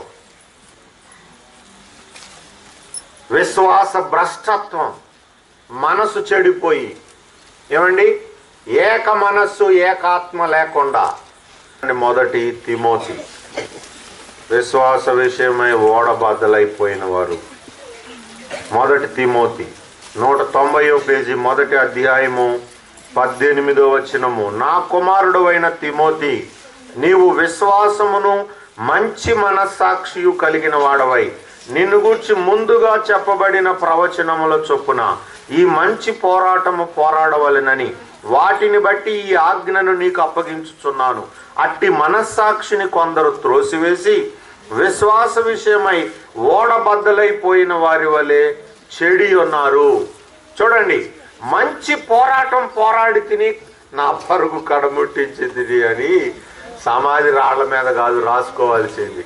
విశ్వాస భ్రష్టత్వం, మనసు చెడిపోయి ఏమండి ఏక మనస్సు ఏకాత్మ లేకుండా. మొదటి తిమోతి, విశ్వాస విషయమై ఓడబద్దలైపోయిన వారు. మొదటి తిమోతి 190వ పేజీ, మొదటి అధ్యాయము 18వ వచనము. నా కుమారుడు అయిన తిమోతి, నీవు విశ్వాసమును మంచి మనస్సాక్షియు కలిగిన వాడవై నిన్ను గూర్చి ముందుగా చెప్పబడిన ప్రవచనముల చొప్పున ఈ మంచి పోరాటము పోరాడవలెనని వాటిని బట్టి ఈ ఆజ్ఞను నీకు అప్పగించుచున్నాను. అట్టి మనస్సాక్షిని కొందరు త్రోసివేసి విశ్వాస విషయమై ఓడబద్దలైపోయిన వారి వలె చెడి ఉన్నారు. చూడండి, మంచి పోరాటం పోరాడి తిని నా పరుగు కడముట్టించింది అని సమాధి రాళ్ల మీద కాదు రాసుకోవాల్సింది.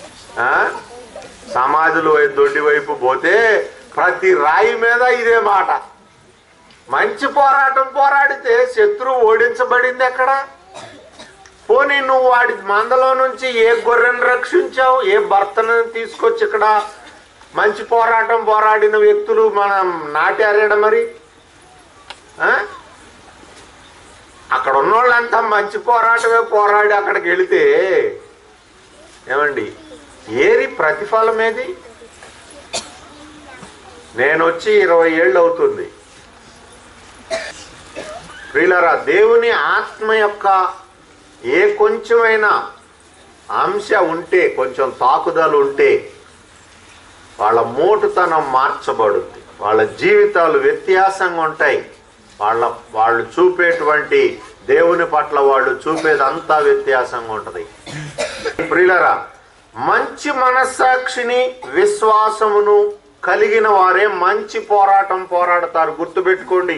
సమాధులు దొడ్డి వైపు పోతే ప్రతి రాయి మీద ఇదే మాట. మంచి పోరాటం పోరాడితే శత్రువు ఓడించబడింది ఎక్కడ? పోనీ నువ్వు వాడి మందలో నుంచి ఏ గొర్రెను రక్షించావు, ఏ భర్తను తీసుకొచ్చి ఇక్కడ మంచి పోరాటం పోరాడిన వ్యక్తులు మనం నాటారేడ మరి? అక్కడ ఉన్నోళ్ళంతా మంచి పోరాటమే పోరాడి అక్కడికి వెళితే ఏమండి ఏరి ప్రతిఫలం ఏది? నేను వచ్చి 20 ఏళ్ళు అవుతుంది. ప్రియులారా, దేవుని ఆత్మ యొక్క ఏ కొంచెమైనా అంశ ఉంటే, కొంచెం తాకుదలు ఉంటే వాళ్ళ మోటుతనం మార్చబడుద్ది. వాళ్ళ జీవితాలు వ్యత్యాసంగా ఉంటాయి. వాళ్ళు చూపేటువంటి దేవుని పట్ల వాళ్ళు చూపేదంతా వ్యత్యాసంగా ఉంటుంది. ప్రియులారా, మంచి మనస్సాక్షిని విశ్వాసమును కలిగిన వారే మంచి పోరాటం పోరాడతారు. గుర్తుపెట్టుకోండి,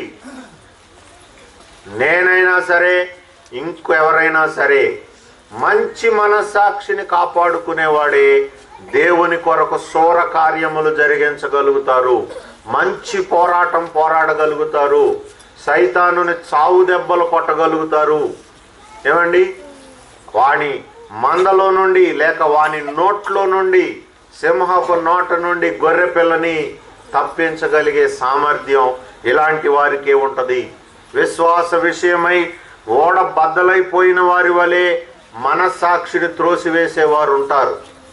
నేనైనా సరే ఇంకెవరైనా సరే మంచి మనస్సాక్షిని కాపాడుకునేవాడే దేవుని కొరకు శూర కార్యములు జరిగించగలుగుతారు. మంచి పోరాటం పోరాడగలుగుతారు. సైతానుని చావు దెబ్బలు కొట్టగలుగుతారు. ఏమండి, వాని మందలో నుండి లేక వాని నోట్లో నుండి, సింహపు నోట నుండి గొర్రె పిల్లని తప్పించగలిగే సామర్థ్యం ఇలాంటి వారికే ఉంటది. విశ్వాస విషయమై ఓడ బద్దలైపోయిన వారి వలె మనస్సాక్షిని త్రోసివేసేవారు ఉంటారు.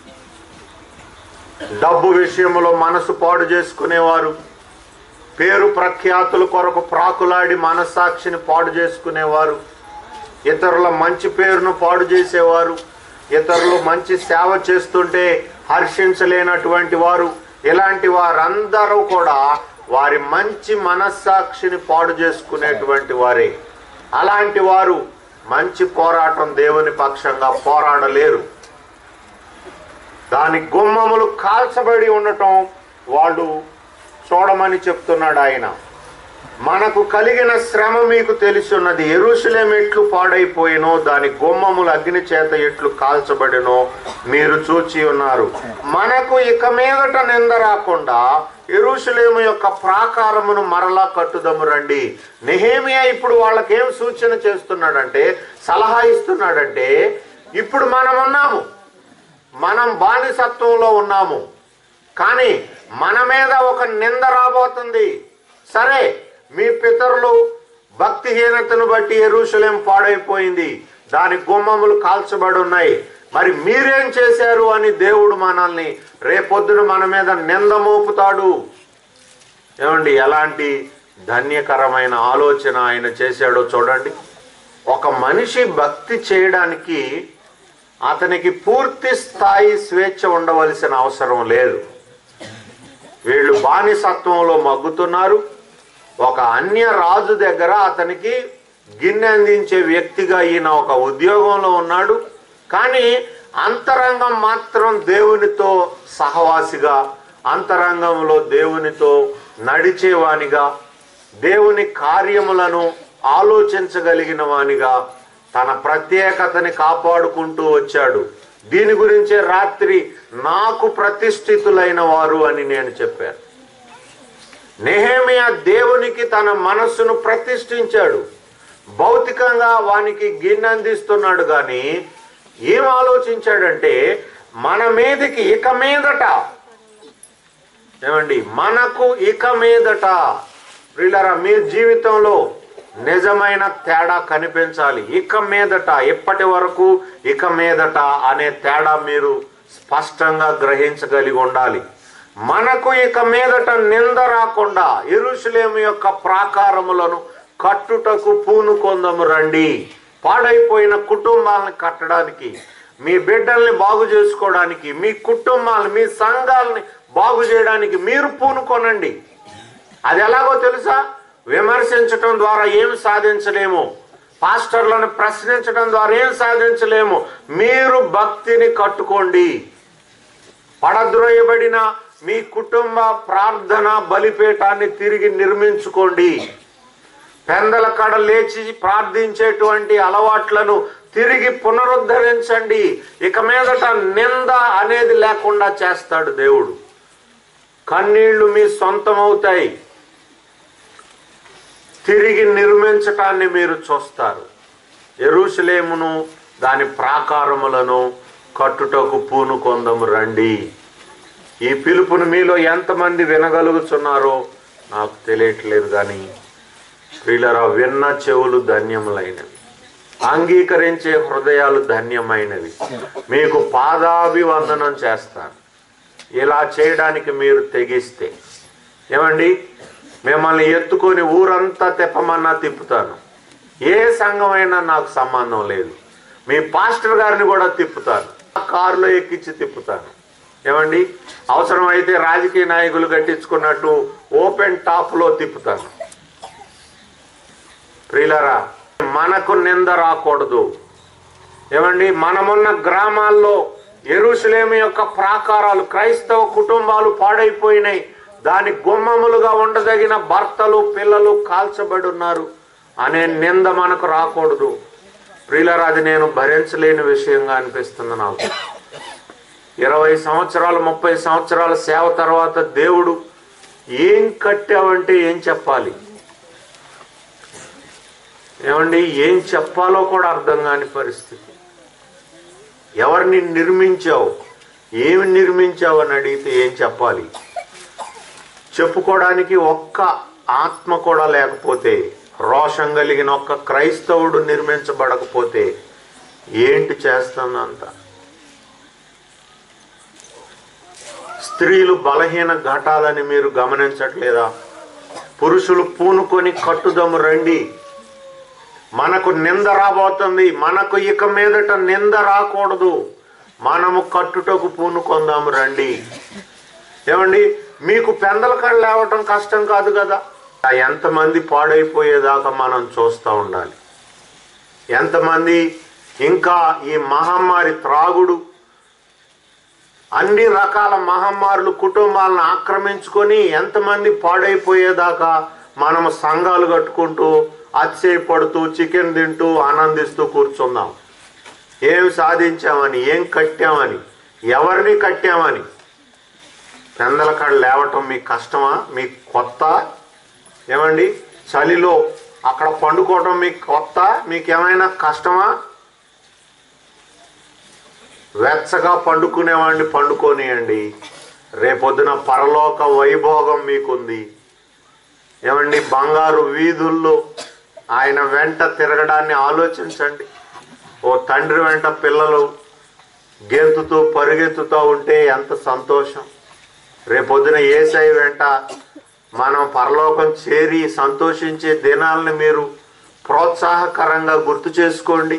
డబ్బు విషయంలో మనసు పాడు చేసుకునేవారు, పేరు ప్రఖ్యాతుల కొరకు ప్రాకులాడి మనస్సాక్షిని పాడు చేసుకునేవారు, ఇతరుల మంచి పేరును పాడు చేసేవారు, ఇతరులు మంచి సేవ చేస్తుంటే హర్షించలేనటువంటి వారు, ఇలాంటి వారందరూ కూడా వారి మంచి మనస్సాక్షిని పాడు చేసుకునేటువంటి వారే. అలాంటి వారు మంచి పోరాటం దేవుని పక్షంగా పోరాడలేరు. దాని గుమ్మములు కాల్చబడి ఉండటం వాళ్ళు చూడమని చెప్తున్నాడు ఆయన. మనకు కలిగిన శ్రమ మీకు తెలిసిన్నది. యెరూషలేము ఎట్లు పాడైపోయినో దాని గుమ్మములు అగ్ని చేత ఎట్లు కాల్చబడినో మీరు చూచి ఉన్నారు. మనకు ఇక మీదట నింద రాకుండా యెరూషలేము యొక్క ప్రాకారమును మరలా కట్టుదము రండి. నెహెమీయా ఇప్పుడు వాళ్ళకేం సూచన చేస్తున్నాడంటే, సలహా ఇస్తున్నాడంటే, ఇప్పుడు మనం ఉన్నాము, మనం బానిసత్వంలో ఉన్నాము, కానీ మన మీద ఒక నింద రాబోతుంది. సరే, మీ పితరులు భక్తిహీనతను బట్టి యెరూషలేము పాడైపోయింది, దాని గుమ్మములు కాల్చబడి ఉన్నాయి, మరి మీరేం చేశారు అని దేవుడు మనల్ని రేపొద్దున మన మీద నింద మోపుతాడు. ఏమండి, ఎలాంటి ధన్యకరమైన ఆలోచన ఆయన చేశాడో చూడండి. ఒక మనిషి భక్తి చేయడానికి అతనికి పూర్తి స్థాయి స్వేచ్ఛ ఉండవలసిన అవసరం లేదు. వీళ్ళు బానిసత్వంలో మగ్గుతున్నారు. ఒక అన్య రాజు దగ్గర అతనికి గిన్నె అందించే వ్యక్తిగా ఈయన ఒక ఉద్యోగంలో ఉన్నాడు. కానీ అంతరంగం మాత్రం దేవునితో సహవాసిగా, అంతరంగంలో దేవునితో నడిచేవానిగా, దేవుని కార్యములను ఆలోచించగలిగిన వానిగా తన ప్రత్యేకతని కాపాడుకుంటూ వచ్చాడు. దీని గురించే రాత్రి నాకు ప్రతిష్ఠితులైన వారు అని నేను చెప్పాను. నెహెమీయా దేవునికి తన మనస్సును ప్రతిష్ఠించాడు. భౌతికంగా వానికి గిన్నె అందిస్తున్నాడు, కానీ ఏం ఆలోచించాడంటే, మన మీదకి ఇక మీదట, ఏమండి, మనకు ఇక మీదట, ప్రియులారా, మీ జీవితంలో నిజమైన తేడా కనిపించాలి. ఇక మీదట, ఇప్పటి వరకు ఇక మీదట అనే తేడా మీరు స్పష్టంగా గ్రహించగలిగి ఉండాలి. మనకు ఇక మీదట నింద రాకుండా యెరూషలేము యొక్క ప్రాకారములను కట్టుటకు పూనుకొందము రండి. పాడైపోయిన కుటుంబాలను కట్టడానికి, మీ బిడ్డల్ని బాగు చేసుకోవడానికి, మీ కుటుంబాలను, మీ సంఘాలని బాగు చేయడానికి మీరు పూనుకొనండి. అది ఎలాగో తెలుసా? విమర్శించటం ద్వారా ఏం సాధించలేము, పాస్టర్లను ప్రశ్నించడం ద్వారా ఏం సాధించలేము. మీరు భక్తిని కట్టుకోండి. పడద్రోయబడిన మీ కుటుంబ ప్రార్థన బలిపీఠాన్ని తిరిగి నిర్మించుకోండి. పెందల కడ లేచి ప్రార్థించేటువంటి అలవాట్లను తిరిగి పునరుద్ధరించండి. ఇక మీదట నింద అనేది లేకుండా చేస్తాడు దేవుడు. కన్నీళ్లు మీ సొంతమవుతాయి. తిరిగి నిర్మించటాన్ని మీరు చూస్తారు. యెరూషలేమును దాని ప్రాకారములను కట్టుటకు పూనుకొందము రండి. ఈ పిలుపును మీలో ఎంతమంది వినగలుగుతున్నారో నాకు తెలియట్లేదు. కానీ ప్రియులారా, విన్న చెవులు ధన్యములైనవి, అంగీకరించే హృదయాలు ధన్యమైనవి. మీకు పాదాభివందనం చేస్తాను ఇలా చేయడానికి మీరు తెగిస్తే. ఏమండి, మిమ్మల్ని ఎత్తుకొని ఊరంతా తిప్పమన్నా తిప్పుతాను. ఏ సంఘమైనా నాకు సంబంధం లేదు. మీ పాస్టర్ గారిని కూడా తిప్పుతాను, కారులో ఎక్కించి తిప్పుతాను. ఏమండి, అవసరమైతే రాజకీయ నాయకులు కట్టించుకున్నట్టు ఓపెన్ టాప్లో తిప్పుతాను. ప్రియులారా, మనకు నింద రాకూడదు. ఏమండి, మనమున్న గ్రామాల్లో యెరూషలేము యొక్క ప్రాకారాలు, క్రైస్తవ కుటుంబాలు పాడైపోయినాయి. దాని గుమ్మములుగా ఉండదగిన భర్తలు పిల్లలు కాల్చబడి ఉన్నారు అనే నింద మనకు రాకూడదు. ప్రియులారా, అది నేను భరించలేని విషయంగా అనిపిస్తుంది నాకు. 20 సంవత్సరాలు 30 సంవత్సరాల సేవ తర్వాత దేవుడు ఏం కట్టావంటే ఏం చెప్పాలి? ఏమండి, ఏం చెప్పాలో కూడా అర్థం కాని పరిస్థితి. ఎవరిని నిర్మించావు, ఏమి నిర్మించావు అని అడిగితే ఏం చెప్పాలి? చెప్పుకోవడానికి ఒక్క ఆత్మ కూడా లేకపోతే, రోషం కలిగిన ఒక్క క్రైస్తవుడు నిర్మించబడకపోతే ఏంటి చేస్తుందంత? స్త్రీలు బలహీన ఘటాలని మీరు గమనించట్లేదా? పురుషులు పూనుకొని కట్టుదము రండి. మనకు నింద రాబోతుంది. మనకు ఇక మీదట నింద రాకూడదు. మనము కట్టుటకు పూనుకొందాము రండి. ఏమండి, మీకు పెందల కళ్ళు లేవటం కష్టం కాదు కదా. ఎంతమంది పాడైపోయేదాకా మనం చూస్తూ ఉండాలి. ఎంతమంది ఇంకా ఈ మహమ్మారి, త్రాగుడు, అన్ని రకాల మహమ్మారులు కుటుంబాలను ఆక్రమించుకొని ఎంతమంది పాడైపోయేదాకా మనము సంఘాలు కట్టుకుంటూ అతిశయపడుతూ చికెన్ తింటూ ఆనందిస్తూ కూర్చుందాం. ఏం సాధించామని, ఏం కట్టామని, ఎవరిని కట్టామని. పెందల కాడ లేవటం మీకు కష్టమా? మీకు కొత్త? ఏమండి, చలిలో అక్కడ పండుకోవటం మీకు కొత్త? మీకేమైనా కష్టమా? వెచ్చగా పండుకునేవాడిని పండుకోనియండి. రేపొద్దున పరలోక వైభోగం మీకుంది. ఏమండి, బంగారు వీధుల్లో ఆయన వెంట తిరగడాన్ని ఆలోచించండి. ఓ తండ్రి వెంట పిల్లలు గెంతుతూ పరిగెత్తుతూ ఉంటే ఎంత సంతోషం. రేపొద్దున యేసయ్య వెంట మనం పరలోకం చేరి సంతోషించే దినాలని మీరు ప్రోత్సాహకరంగా గుర్తు చేసుకోండి.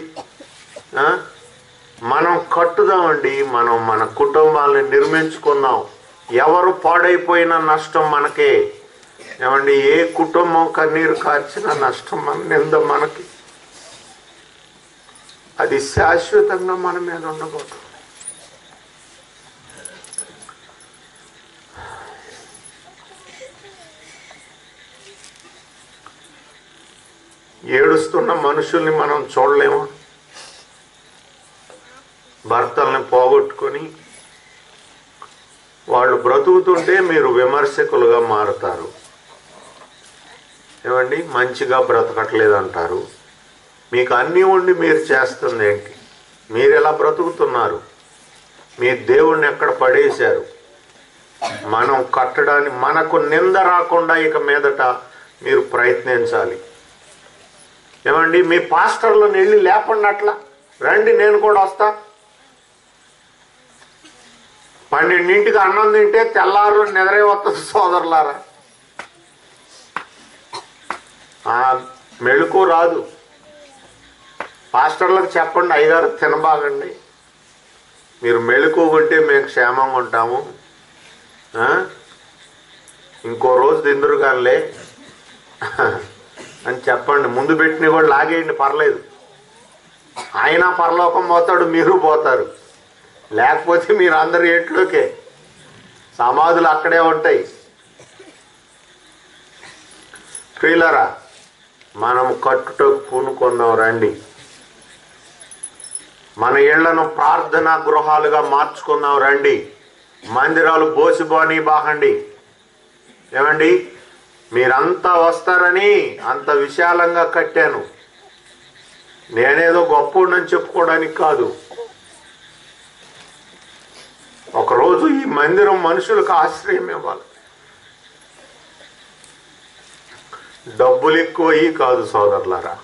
మనం కట్టుదామండి. మనం మన కుటుంబాలని నిర్మించుకుందాం. ఎవరు పాడైపోయిన నష్టం మనకే. ఏమండి, ఏ కుటుంబం కన్నీరు కార్చిన నష్టం మన నింద మనకి. అది శాశ్వతంగా మన మీద ఉండబోతుంది. ఏడుస్తున్న మనుషుల్ని మనం చూడలేము. భర్తల్ని పోగొట్టుకొని వాళ్ళు బ్రతుకుతుంటే మీరు విమర్శకులుగా మారుతారు. ఏమండి, మంచిగా బ్రతకట్లేదు అంటారు. మీకు అన్నీ ఉండి మీరు చేస్తుంది ఏంటి? మీరు ఎలా బ్రతుకుతున్నారు? మీ దేవుణ్ణి ఎక్కడ పడేశారు? మనం కట్టడానికి మనకు నింద రాకుండా ఇక మీదట మీరు ప్రయత్నించాలి. ఏమండి, మీ పాస్టర్లను వెళ్ళి లేపండి. అట్లా రండి, నేను కూడా వస్తా. 12ంటికి అన్నం తింటే తెల్లారు నిద్రే వస్తుంది సోదరులారా. మెళుకు రాదు. పాస్టర్లకు చెప్పండి, అయ్యగారు తినబాగండి, మీరు మెళుకు ఉంటే మేము క్షేమంగా ఉంటాము, ఇంకో రోజు తిందురు కానిలే అని చెప్పండి. ముందు పెట్టిన కూడా లాగేయండి, పర్లేదు. ఆయన పరలోకం పోతాడు, మీరు పోతారు. లేకపోతే మీరు అందరు ఏట్లోకే, సమాధులు అక్కడే ఉంటాయి. ప్రియులారా, మనం కట్టుటకు పూనుకుందాం రండి. మన ఇళ్లను ప్రార్థనా గృహాలుగా మార్చుకుందాం రండి. మందిరాలు బోసిబోని బాగండి. ఏమండి, మీరంతా వస్తారని అంత విశాలంగా కట్టాను. నేనేదో గొప్పని చెప్పుకోవడానికి కాదు. ఒకరోజు ఈ మందిరం మనుషులకు ఆశ్రయం ఇవ్వాలి. డబ్బులు ఎక్కువయ్యి కాదు సోదరులారా,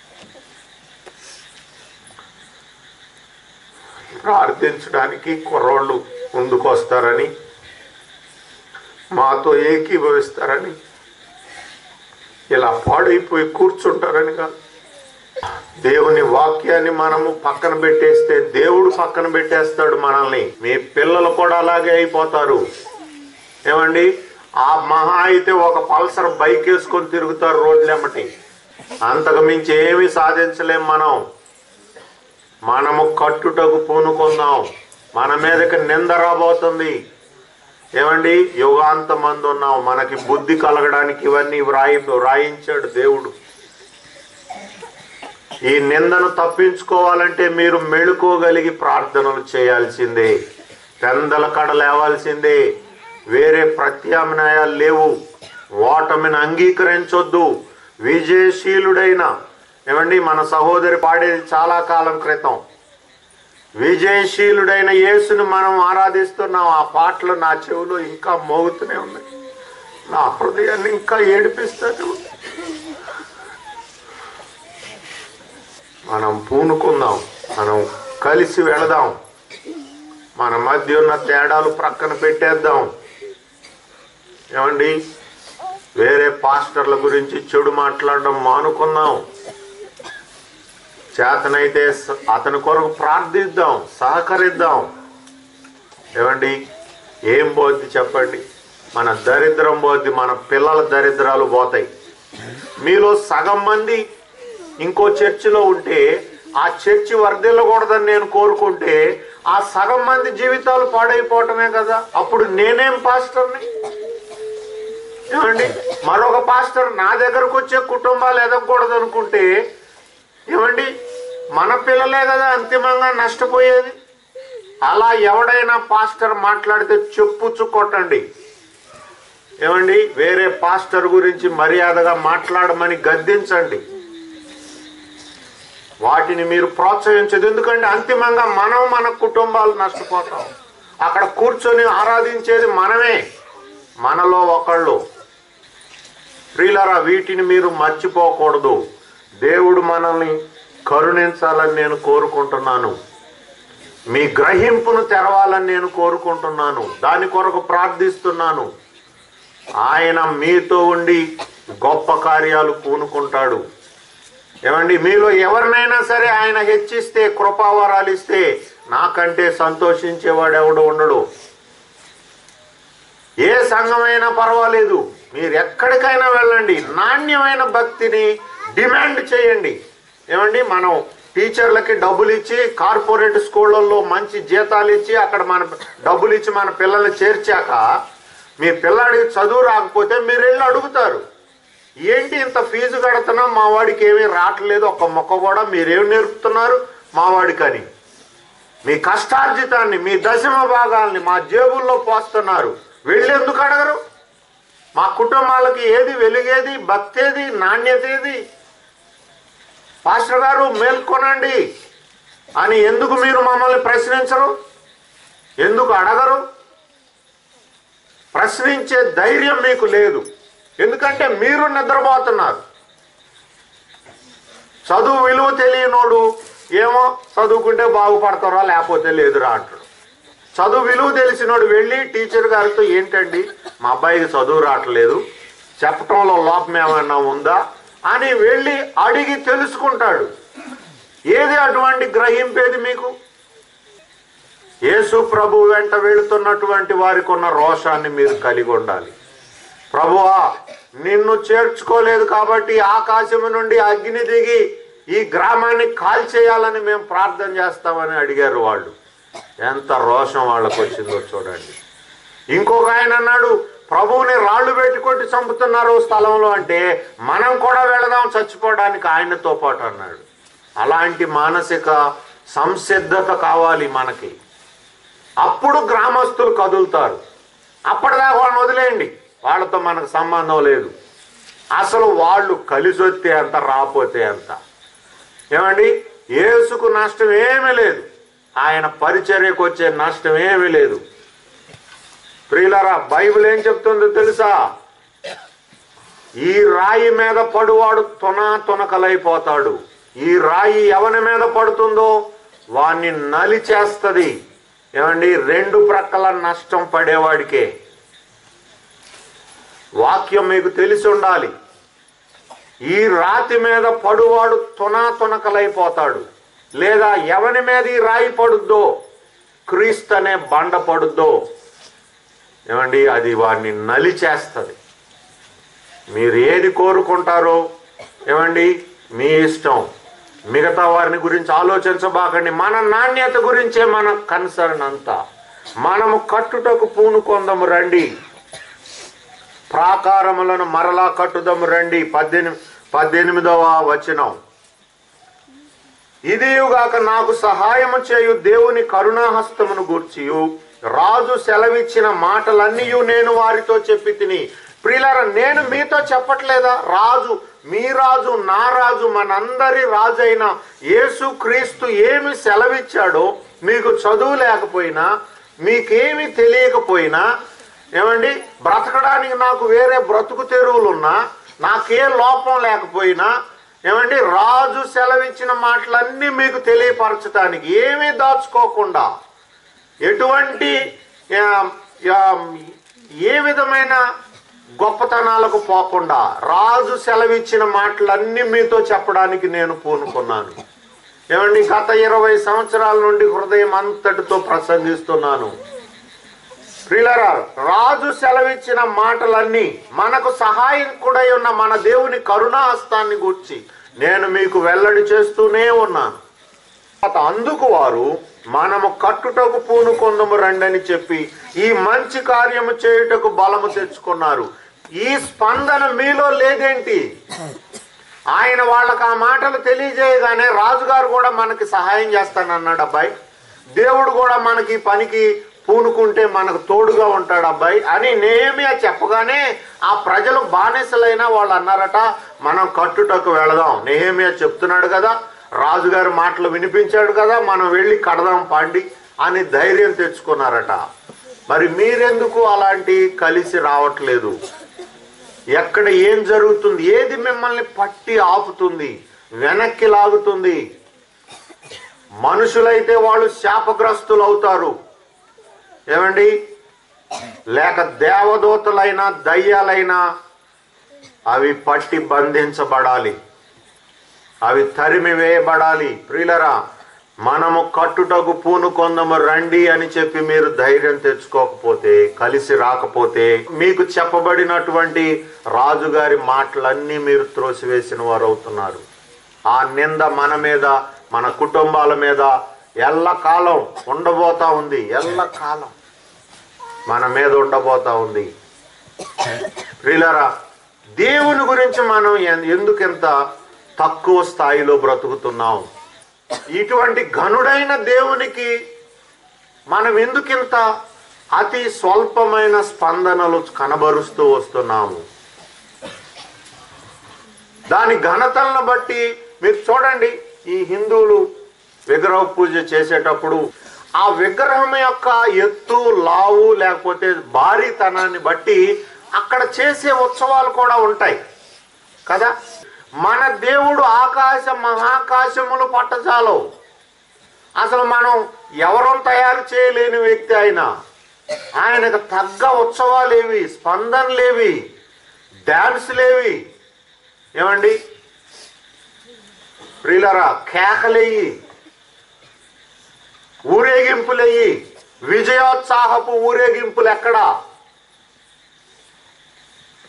ప్రార్థించడానికి కుర్రోళ్ళు ముందుకు వస్తారని, మాతో ఏకీభవిస్తారని, ఇలా పాడైపోయి కూర్చుంటారని కాదు. దేవుని వాక్యాన్ని మనము పక్కన పెట్టేస్తే దేవుడు పక్కన పెట్టేస్తాడు మనల్ని. మీ పిల్లలు కూడా అలాగే అయిపోతారు. ఏమండి, ఆ మహా అయితే ఒక పల్సర్ బైక్ వేసుకొని తిరుగుతారు రోడ్లెమ్మటి. అంతకు మించి ఏమీ సాధించలేం. మనము కట్టుటకు పూనుకుందాం. మన మీదకి నింద రాబోతుంది. ఏమండి, యుగాంతమంది ఉన్నాం. మనకి బుద్ధి కలగడానికి ఇవన్నీ వ్రాయించాడు దేవుడు. ఈ నిందను తప్పించుకోవాలంటే మీరు మెళుకోగలిగి ప్రార్థనలు చేయాల్సిందే. పెందల కడ లేవాల్సిందే. వేరే ప్రత్యామ్నాయాలు లేవు. ఓటమిని అంగీకరించొద్దు. విజయశీలుడైన, ఏమండి, మన సహోదరి పాడేది చాలా కాలం క్రితం, విజయశీలుడైన యేసుని మనం ఆరాధిస్తున్నాం. ఆ పాటలు నా చెవులో ఇంకా మోగుతూనే ఉన్నాయి. నా హృదయాన్ని ఇంకా ఏడిపిస్తూనే ఉంది. మనం పూనుకుందాం. మనం కలిసి వెళదాం. మన మధ్య ఉన్న తేడాలు ప్రక్కన పెట్టేద్దాం. ఏమండి, వేరే పాస్టర్ల గురించి చెడు మాట్లాడడం మానుకుందాం. చేతనైతే అతని కొరకు ప్రార్థిద్దాం, సహకరిద్దాం. ఏమండి, ఏం పోద్ది చెప్పండి? మన దరిద్రం పోద్ది, మన పిల్లల దరిద్రాలు పోతాయి. మీలో సగం మంది ఇంకో చర్చిలో ఉంటే ఆ చర్చి వర్ధిల్లకూడదని నేను కోరుకుంటే ఆ సగం మంది జీవితాలు పాడైపోవటమే కదా. అప్పుడు నేనేం పాస్టర్ని? ఏమండి, మరొక పాస్టర్ నా దగ్గరకు వచ్చే కుటుంబాలు ఎదగకూడదు అనుకుంటే, ఏమండి, మన పిల్లలే కదా అంతిమంగా నష్టపోయేది. అలా ఎవడైనా పాస్టర్ మాట్లాడితే చెప్పుచ్చు కొట్టండి. ఏమండి, వేరే పాస్టర్ గురించి మర్యాదగా మాట్లాడమని గద్దించండి. వాటిని మీరు ప్రోత్సహించదు. ఎందుకంటే అంతిమంగా మన కుటుంబాలు నష్టపోతాం. అక్కడ కూర్చొని ఆరాధించేది మనమే, మనలో ఒకళ్ళు. ప్రియులారా, వీటిని మీరు మర్చిపోకూడదు. దేవుడు మనల్ని కరుణించాలని నేను కోరుకుంటున్నాను. మీ గ్రహింపును తెరవాలని నేను కోరుకుంటున్నాను. దాని కొరకు ప్రార్థిస్తున్నాను. ఆయన మీతో ఉండి గొప్ప కార్యాలు పూనుకుంటాడు. ఏమండి, మీలో ఎవరినైనా సరే ఆయన హెచ్చిస్తే, కృపావరాలు ఇస్తే, నాకంటే సంతోషించేవాడు ఎవడు ఉండడు. ఏ సంఘమైనా పర్వాలేదు, మీరు ఎక్కడికైనా వెళ్ళండి, నాణ్యమైన భక్తిని డిమాండ్ చేయండి. ఏమండి, మనం టీచర్లకి డబ్బులు ఇచ్చి, కార్పొరేట్ స్కూళ్ళల్లో మంచి జీతాలు ఇచ్చి, అక్కడ మన డబ్బులు ఇచ్చి మన పిల్లల్ని చేర్చాక మీ పిల్లాడికి చదువు రాకపోతే మీరు వెళ్ళి అడుగుతారు, ఏంటి ఇంత ఫీజు కడుతున్నాం, మా వాడికి ఏమీ రావట్లేదు, ఒక్క మొక్క కూడా మీరేమి నేర్పుతున్నారు మా వాడికని. మీ కష్టార్జితాన్ని, మీ దశమ భాగాల్ని మా జేబుల్లో పోస్తున్నారు. వెళ్ళి ఎందుకు అడగరు? మా కుటుంబాలకి ఏది వెలుగేది, భక్తేది, నాణ్యత ఏది? పాస్టర్ గారు మేల్కొనండి అని ఎందుకు మీరు మమ్మల్ని ప్రశ్నించరు? ఎందుకు అడగరు? ప్రశ్నించే ధైర్యం మీకు లేదు. ఎందుకంటే మీరు నిద్రపోతున్నారు. చదువు విలువ తెలియనోడు ఏమో చదువుకుంటే బాగుపడతారా లేకపోతే లేదురా అంటాడు. చదువు విలువ తెలిసినోడు వెళ్ళి టీచర్ గారితో, ఏంటండి మా అబ్బాయికి చదువు రావట్లేదు, చెప్పటంలో లోపం ఏమన్నా ఉందా అని వెళ్ళి అడిగి తెలుసుకుంటాడు. ఏది అటువంటి గ్రహింపేది మీకు? యేసు ప్రభు వెంట వెళుతున్నటువంటి వారికి ఉన్న రోషాన్ని మీరు కలిగి ఉండాలి. ప్రభువా నిన్ను చేర్చుకోలేదు కాబట్టి ఆకాశము నుండి అగ్ని దిగి ఈ గ్రామాన్ని కాల్చేయాలని మేము ప్రార్థన చేస్తామని అడిగారు వాళ్ళు. ఎంత రోషం వాళ్ళకు వచ్చిందో చూడండి. ఇంకొక ఆయన అన్నాడు, ప్రభువుని రాళ్ళు పెట్టి కొట్టి చంపుతున్నారు స్థలంలో అంటే మనం కూడా వెళదాం చచ్చిపోవడానికి ఆయనతో పాటు అన్నాడు. అలాంటి మానసిక సంసిద్ధత కావాలి మనకి. అప్పుడు గ్రామస్తులు కదులుతారు. అప్పటిదాకా వాళ్ళని వదిలేయండి, వాళ్ళతో మనకు సంబంధం లేదు. అసలు వాళ్ళు కలిసి వస్తే అంత, రాపోతే అంత. ఏమండి, యేసుకు నష్టం ఏమీ లేదు, ఆయన పరిచర్యకు వచ్చే నష్టం ఏమీ లేదు. ప్రియులారా, బైబిల్ ఏం చెప్తుందో తెలుసా? ఈ రాయి మీద పడువాడు తునకలైపోతాడు. ఈ రాయి ఎవరి మీద పడుతుందో వాణ్ణి నలిచేస్తుంది. ఏమండి, రెండు ప్రక్కల నష్టం పడేవాడికే. వాక్యం మీకు తెలిసి ఉండాలి. ఈ రాతి మీద పడువాడు తునకలైపోతాడు. లేదా ఎవరి మీద ఈ రాయి పడుద్దో, క్రీస్తు అనే బండ పడుద్దో, ఏమండి, అది వాడిని నలిచేస్తుంది. మీరు ఏది కోరుకుంటారో ఏమండి మీ ఇష్టం. మిగతా వారిని గురించి ఆలోచించబాకండి. మన నాణ్యత గురించే మన కన్సర్న్ అంతా. మనము కట్టుటకు పూనుకొందము రండి, ప్రాకారములను మరలా కట్టుదము రండి. 18వ వచనం. ఇదియుగాక నాకు సహాయము చేయు దేవుని కరుణాహస్తమును గూర్చియు రాజు సెలవిచ్చిన మాటలన్నీ నేను వారితో చెప్పి తిని. ప్రియులారా, నేను మీతో చెప్పట్లేదా? రాజు, మీ రాజు, నా రాజు, మనందరి రాజు అయిన యేసు క్రీస్తు ఏమి సెలవిచ్చాడో మీకు చదువు లేకపోయినా, మీకేమి తెలియకపోయినా, ఏమండి, బ్రతకడానికి నాకు వేరే బ్రతుకు తెరువులున్నా, నాకే లోపం లేకపోయినా, ఏమండి, రాజు సెలవిచ్చిన మాటలన్నీ మీకు తెలియపరచడానికి, ఏమీ దాచుకోకుండా, ఎటువంటి ఏ విధమైన గొప్పతనాలకు పోకుండా రాజు సెలవిచ్చిన మాటలన్నీ మీతో చెప్పడానికి నేను పూనుకున్నాను. ఏమండి, గత 20 సంవత్సరాల నుండి హృదయం అంతటితో ప్రసంగిస్తున్నాను. ప్రియులారా, రాజు సెలవిచ్చిన మాటలన్నీ, మనకు సహాయకుడై ఉన్న మన దేవుని కరుణాహస్తాన్ని గూర్చి నేను మీకు వెల్లడి చేస్తూనే ఉన్నాను. అందుకు వారు మనము కట్టుటకు పూనుకొందము రండని చెప్పి ఈ మంచి కార్యము చేయుటకు బలము తెచ్చుకున్నారు. ఈ స్పందన మీలో లేదేంటి? ఆయన వాళ్ళకి ఆ మాటలు తెలియజేయగానే రాజుగారు కూడా మనకి సహాయం చేస్తానన్నాడు. అబ్బాయి, దేవుడు కూడా మనకి పనికి పూనుకుంటే మనకు తోడుగా ఉంటాడు అబ్బాయి అని నెహెమ్యా చెప్పగానే ఆ ప్రజలు బానిసలైన వాళ్ళు అన్నారట, మనం కట్టుటకు వెళదాం. నెహెమ్యా చెప్తున్నాడు కదా, రాజుగారి మాటలు వినిపించాడు కదా, మనం వెళ్ళి కడదాం పాండి అని ధైర్యం తెచ్చుకున్నారట. మరి మీరెందుకు అలాంటి కలిసి రావట్లేదు? ఎక్కడ ఏం జరుగుతుంది? ఏది మిమ్మల్ని పట్టి ఆపుతుంది, వెనక్కి లాగుతుంది? మనుషులైతే వాళ్ళు శాపగ్రస్తులు అవుతారు, ఏమండి, లేక దేవదూతలైనా దయ్యాలైనా అవి పట్టి బంధించబడాలి, అవి తరిమి వేయబడాలి. ప్రియులరా, మనము కట్టుటకు పూనుకొందము రండి అని చెప్పి మీరు ధైర్యం తెచ్చుకోకపోతే, కలిసి రాకపోతే, మీకు చెప్పబడినటువంటి రాజుగారి మాటలన్నీ మీరు త్రోసివేసిన వారు అవుతున్నారు. ఆ నింద మన మీద, మన కుటుంబాల మీద ఎల్లకాలం ఉండబోతా ఉంది. ఎల్లకాలం మన మీద ఉండబోతా ఉంది. ప్రియులారా, దేవుని గురించి మనం ఎందుకింత తక్కువ స్థాయిలో బ్రతుకుతున్నాం? ఇటువంటి ఘనుడైన దేవునికి మనం ఎందుకింత అతి స్వల్పమైన స్పందనలు కనబరుస్తూ వస్తున్నాము? దాని ఘనతలను బట్టి మీరు చూడండి, ఈ హిందువులు విగ్రహ పూజ చేసేటప్పుడు ఆ విగ్రహం యొక్క ఎత్తు, లావు, లేకపోతే భారీతనాన్ని బట్టి అక్కడ చేసే ఉత్సవాలు కూడా ఉంటాయి కదా. మన దేవుడు ఆకాశ మహాకాశములు పట్టజాలు. అసలు మనం ఎవరూ తయారు చేయలేని వ్యక్తి ఆయన. ఆయనకు తగ్గ ఉత్సవాలేవి, స్పందనలేవి, డాన్సులేవి, ఏమండి ప్రియులరా, కేకలేయి, ఊరేగింపులయ్యి, విజయోత్సాహపు ఊరేగింపులు ఎక్కడా?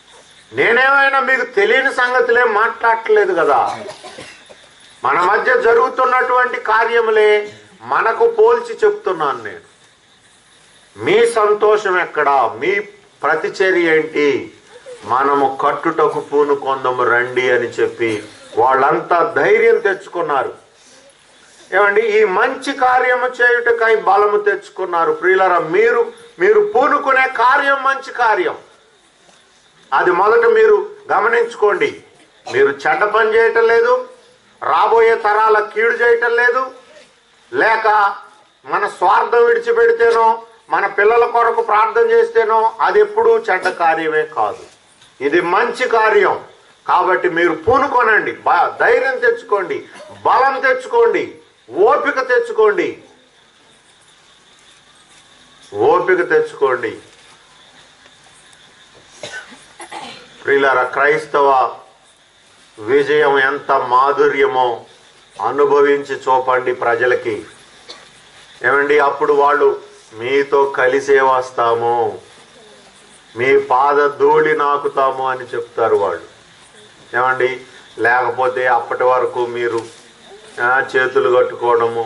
నేనేమైనా మీకు తెలియని సంగతులే మాట్లాడట్లేదు కదా. మన మధ్య జరుగుతున్నటువంటి కార్యములే మనకు పోల్చి చెప్తున్నాను నేను. మీ సంతోషం ఎక్కడా, మీ ప్రతిచర్య ఏంటి? మనము కట్టుటకు పూనుకొందము రండి అని చెప్పి వాళ్ళంతా ధైర్యం తెచ్చుకున్నారు. ఏమండి, ఈ మంచి కార్యము చేయుటకై బలము తెచ్చుకున్నారు. ప్రియులారా, మీరు పూనుకునే కార్యం మంచి కార్యం. అది మొదట మీరు గమనించుకోండి. మీరు చెడ్డ పని చేయటం లేదు, రాబోయే తరాల కీడు చేయటం లేదు, లేక మన స్వార్థం విడిచిపెడితేనో మన పిల్లల కొరకు ప్రార్థన చేస్తేనో అది ఎప్పుడూ చెడ్డ కార్యమే కాదు. ఇది మంచి కార్యం. కాబట్టి మీరు పూనుకొనండి, ధైర్యం తెచ్చుకోండి, బలం తెచ్చుకోండి, ఓపిక తెచ్చుకోండి, ఓపిక తెచ్చుకోండి. ప్రియులారా, క్రైస్తవ విజయం ఎంత మాధుర్యమో అనుభవించి చూపండి ప్రజలకి. ఏమండి, అప్పుడు వాళ్ళు మీతో కలిసే వస్తాము, మీ పాద ధూళి నాకుతాము అని చెప్తారు వాళ్ళు. ఏమండి, లేకపోతే అప్పటి వరకు మీరు చేతులు కట్టుకోవడము,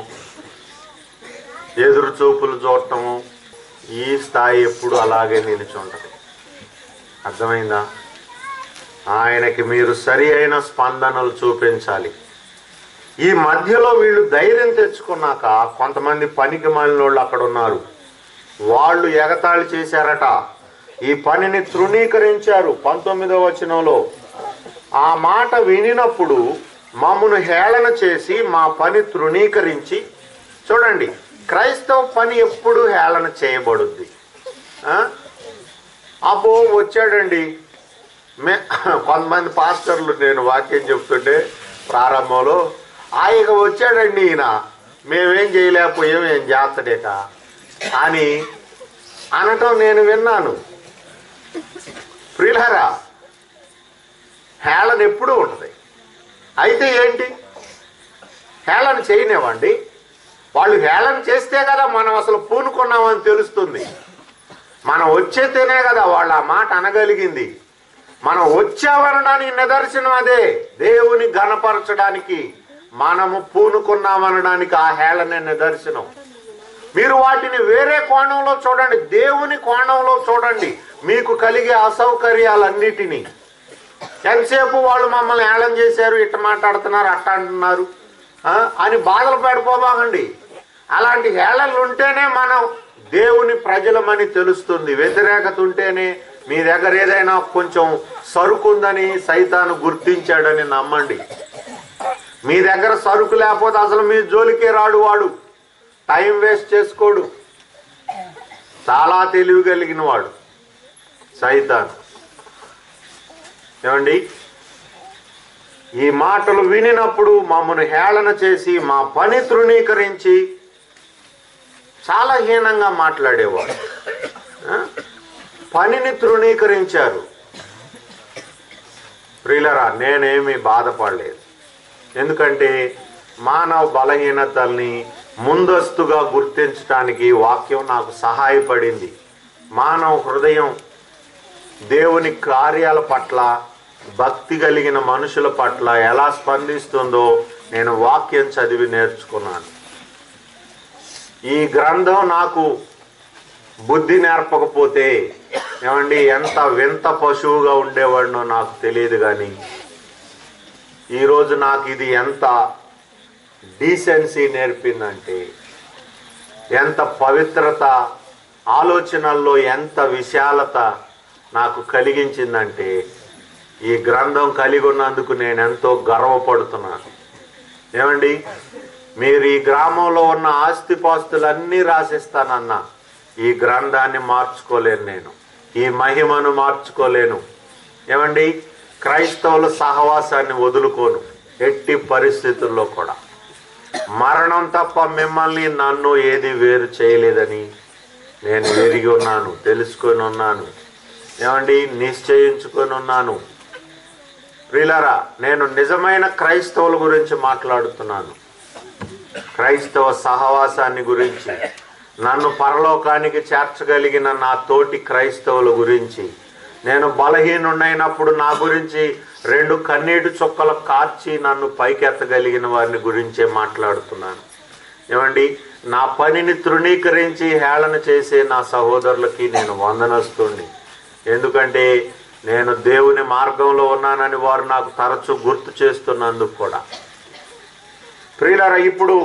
ఎదురు చూపులు చూడటము, ఈ స్థాయి ఎప్పుడు అలాగే నిలిచుంటది. అర్థమైందా? ఆయనకి మీరు సరి అయిన స్పందనలు చూపించాలి. ఈ మధ్యలో వీళ్ళు ధైర్యం తెచ్చుకున్నాక కొంతమంది పనికి మాలినోళ్ళు అక్కడ ఉన్నారు. వాళ్ళు ఎగతాళి చేశారట, ఈ పనిని తృణీకరించారు. 19వ వచనంలో ఆ మాట వినినప్పుడు మమ్మను హేళన చేసి మా పని తృణీకరించి. చూడండి, క్రైస్తవ పని ఎప్పుడు హేళన చేయబడుద్ది. అబ్బో వచ్చాడండి. కొంతమంది పాస్టర్లు, నేను వాక్యం చెప్తుంటే ప్రారంభంలో, ఆయన వచ్చాడండి, ఈయన మేమేం చేయలేకపోయాం, ఏం చేస్తాడేక అని అనటం నేను విన్నాను. ప్రియులారా, హేళన ఎప్పుడూ ఉంటుంది. అయితే ఏంటి, హేళన చేయనివ్వండి. వాళ్ళు హేళన చేస్తే కదా మనం అసలు పూనుకున్నామని తెలుస్తుంది. మనం వచ్చేతేనే కదా వాళ్ళు ఆ మాట అనగలిగింది. మనం వచ్చామనడానికి నిదర్శనం అదే. దేవుని ఘనపరచడానికి మనము పూనుకున్నామనడానికి ఆ హేళనే నిదర్శనం. మీరు వాటిని వేరే కోణంలో చూడండి, దేవుని కోణంలో చూడండి. మీకు కలిగే అసౌకర్యాలన్నిటినీ, ఎంతసేపు వాళ్ళు మమ్మల్ని హేళన చేశారు, ఇట్ట మాట్లాడుతున్నారు, అట్ట అంటున్నారు అని బాధలు పడిపోబాగండి. అలాంటి హేళనలు ఉంటేనే మనం దేవుని ప్రజలమని తెలుస్తుంది. వ్యతిరేకత ఉంటేనే, మీ దగ్గర ఏదైనా కొంచెం సరుకు ఉందని సైతాను గుర్తించాడని నమ్మండి. మీ దగ్గర సరుకు లేకపోతే అసలు మీ జోలికే రాడు వాడు. టైం వేస్ట్ చేసుకోడు. చాలా తెలివి కలిగిన వాడు సైతాను. ఏమండి, ఈ మాటలు వినినప్పుడు మమ్మను హేళన చేసి మా పని తృణీకరించి చాలా హీనంగా మాట్లాడేవాడు. పనిని తృణీకరించారు. ప్రియులరా, నేనేమీ బాధపడలేదు. ఎందుకంటే మానవ బలహీనతల్ని ముందస్తుగా గుర్తించడానికి వాక్యం నాకు సహాయపడింది. మానవ హృదయం దేవుని కార్యాల పట్ల, భక్తి కలిగిన మనుషుల పట్ల ఎలా స్పందిస్తుందో నేను వాక్యం చదివి నేర్చుకున్నాను. ఈ గ్రంథం నాకు బుద్ధి నేర్పకపోతే ఏమండి ఎంత వింత పశువుగా ఉండేవాడినో నాకు తెలియదు. కానీ ఈరోజు నాకు ఇది ఎంత డీసెన్సీ నేర్పిందంటే, ఎంత పవిత్రత, ఆలోచనల్లో ఎంత విశాలత నాకు కలిగించిందంటే, ఈ గ్రంథం కలిగి ఉన్నందుకు నేను ఎంతో గర్వపడుతున్నాను. ఏమండి, మీరు ఈ గ్రామంలో ఉన్న ఆస్తిపాస్తులన్నీ రాసిస్తానన్నా ఈ గ్రంథాన్ని మార్చుకోలేను, నేను ఈ మహిమను మార్చుకోలేను. ఏమండి, క్రైస్తవుల సహవాసాన్ని వదులుకోను ఎట్టి పరిస్థితుల్లో కూడా. మరణం తప్ప మిమ్మల్ని నన్ను ఏది వేరు చేయలేదని నేను ఎరిగి ఉన్నాను, తెలుసుకొని ఉన్నాను. ఏమండి, నిశ్చయించుకొని ఉన్నాను. ప్రియులారా, నేను నిజమైన క్రైస్తవుల గురించి మాట్లాడుతున్నాను. క్రైస్తవ సహవాసాన్ని గురించి, నన్ను పరలోకానికి చేర్చగలిగిన నా తోటి క్రైస్తవుల గురించి నేను బలహీనుడైనప్పుడు నా గురించి 2 కన్నీటి చుక్కలు కార్చి నన్ను పైకెత్తగలిగిన వారిని గురించే మాట్లాడుతున్నాను. ఏమండి, నా పనిని తృణీకరించి హేళన చేసే నా సహోదరులకి నేను వందనస్తుని. ఎందుకంటే నేను దేవుని మార్గంలో ఉన్నానని వారు నాకు తరచూ గుర్తు చేస్తున్నందుకు కూడా. ప్రియులారా, ఇప్పుడు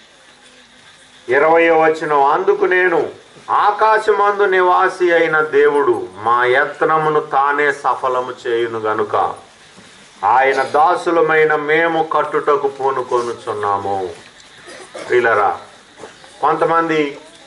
20వ వచనం, అందుకు నేను ఆకాశమందు నివాసి అయిన దేవుడు మా యత్నమును తానే సఫలము చేయును గనుక ఆయన దాసులమైన మేము కట్టుటకు పూనుకొనుచున్నాము. ప్రియులారా, కొంతమంది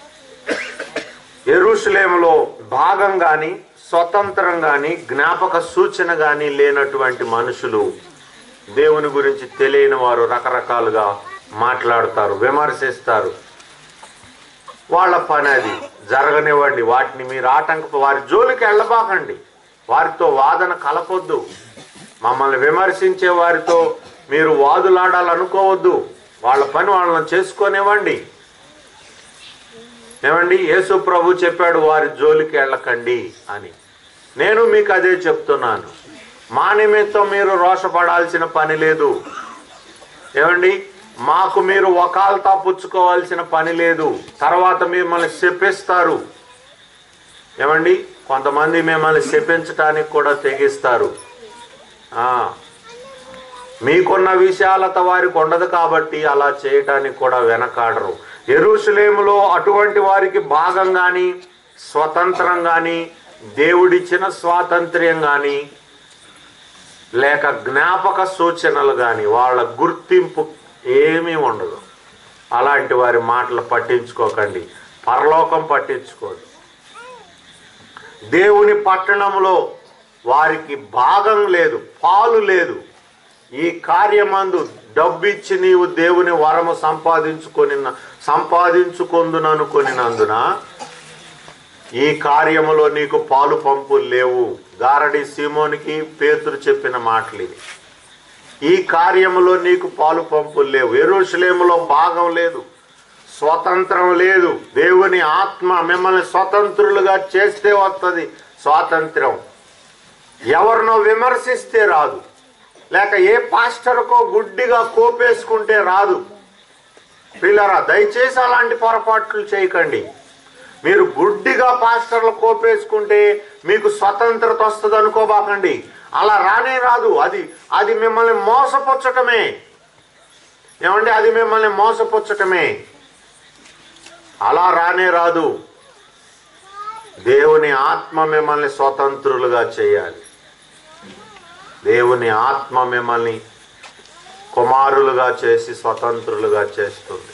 యెరూషలేములో భాగం కానీ స్వతంత్రం కానీ జ్ఞాపక సూచన కానీ లేనటువంటి మనుషులు, దేవుని గురించి తెలియని వారు రకరకాలుగా మాట్లాడతారు, విమర్శిస్తారు. వాళ్ళ పని అది, జరగనివ్వండి. వాటిని మీరు వారి జోలికి వెళ్ళబాకండి, వారితో వాదన కలపొద్దు. మమ్మల్ని విమర్శించే వారితో మీరు వాదులాడాలనుకోవద్దు. వాళ్ళ పని వాళ్ళని చేసుకొనివ్వండి. ఏమండి, యేసు ప్రభు చెప్పాడు వారి జోలికి వెళ్ళకండి అని. నేను మీకు అదే చెప్తున్నాను. మా నిమిత్తం మీరు రోషపడాల్సిన పని లేదు. ఏమండి, మాకు మీరు వకాల్తా పుచ్చుకోవాల్సిన పని లేదు. తర్వాత మిమ్మల్ని శపిస్తారు. ఏమండి, కొంతమంది మిమ్మల్ని శపించటానికి కూడా తెగిస్తారు. మీకున్న విశాలత వారికి ఉండదు కాబట్టి అలా చేయటానికి కూడా వెనకాడరు. యెరూషలేములో అటువంటి వారికి భాగం కానీ స్వతంత్రం కానీ దేవుడిచ్చిన స్వాతంత్ర్యం కానీ లేక జ్ఞాపక సూచనలు కానీ వాళ్ళ గుర్తింపు ఏమీ ఉండదు. అలాంటి వారి మాటలు పట్టించుకోకండి. పరలోకం పట్టించుకోదు. దేవుని పట్టణంలో వారికి భాగం లేదు, పాలు లేదు. ఈ కార్యమందు డబ్బిచ్చి నీవు దేవుని వరము సంపాదించుకొందుననుకొనినందున ఈ కార్యములో నీకు పాలు పంపులు లేవు. గారడి సీమోనికి పేతురు చెప్పిన మాటలు ఇవి. ఈ కార్యములో నీకు పాలు పంపులు లేవు. యెరూషలేములో భాగం లేదు, స్వతంత్రం లేదు. దేవుని ఆత్మ మిమ్మల్ని స్వతంత్రులుగా చేస్తే వస్తుంది స్వాతంత్ర్యం. ఎవరినో విమర్శిస్తే రాదు, లేక ఏ పాస్టర్కో గుడ్డిగా కోపేసుకుంటే రాదు. పిల్లరా, దయచేసి అలాంటి పొరపాట్లు చేయకండి. మీరు గుడ్డిగా పాస్టర్లు కోపేసుకుంటే మీకు స్వతంత్రత వస్తుంది అనుకోబాకండి. అలా రానే రాదు. అది మిమ్మల్ని మోసపుచ్చటమే. ఏమండి, అది మిమ్మల్ని మోసపుచ్చటమే. అలా రానే రాదు. దేవుని ఆత్మ మిమ్మల్ని స్వతంత్రులుగా చేయాలి. దేవుని ఆత్మ మిమ్మల్ని కుమారులుగా చేసి స్వతంత్రులుగా చేస్తుంది.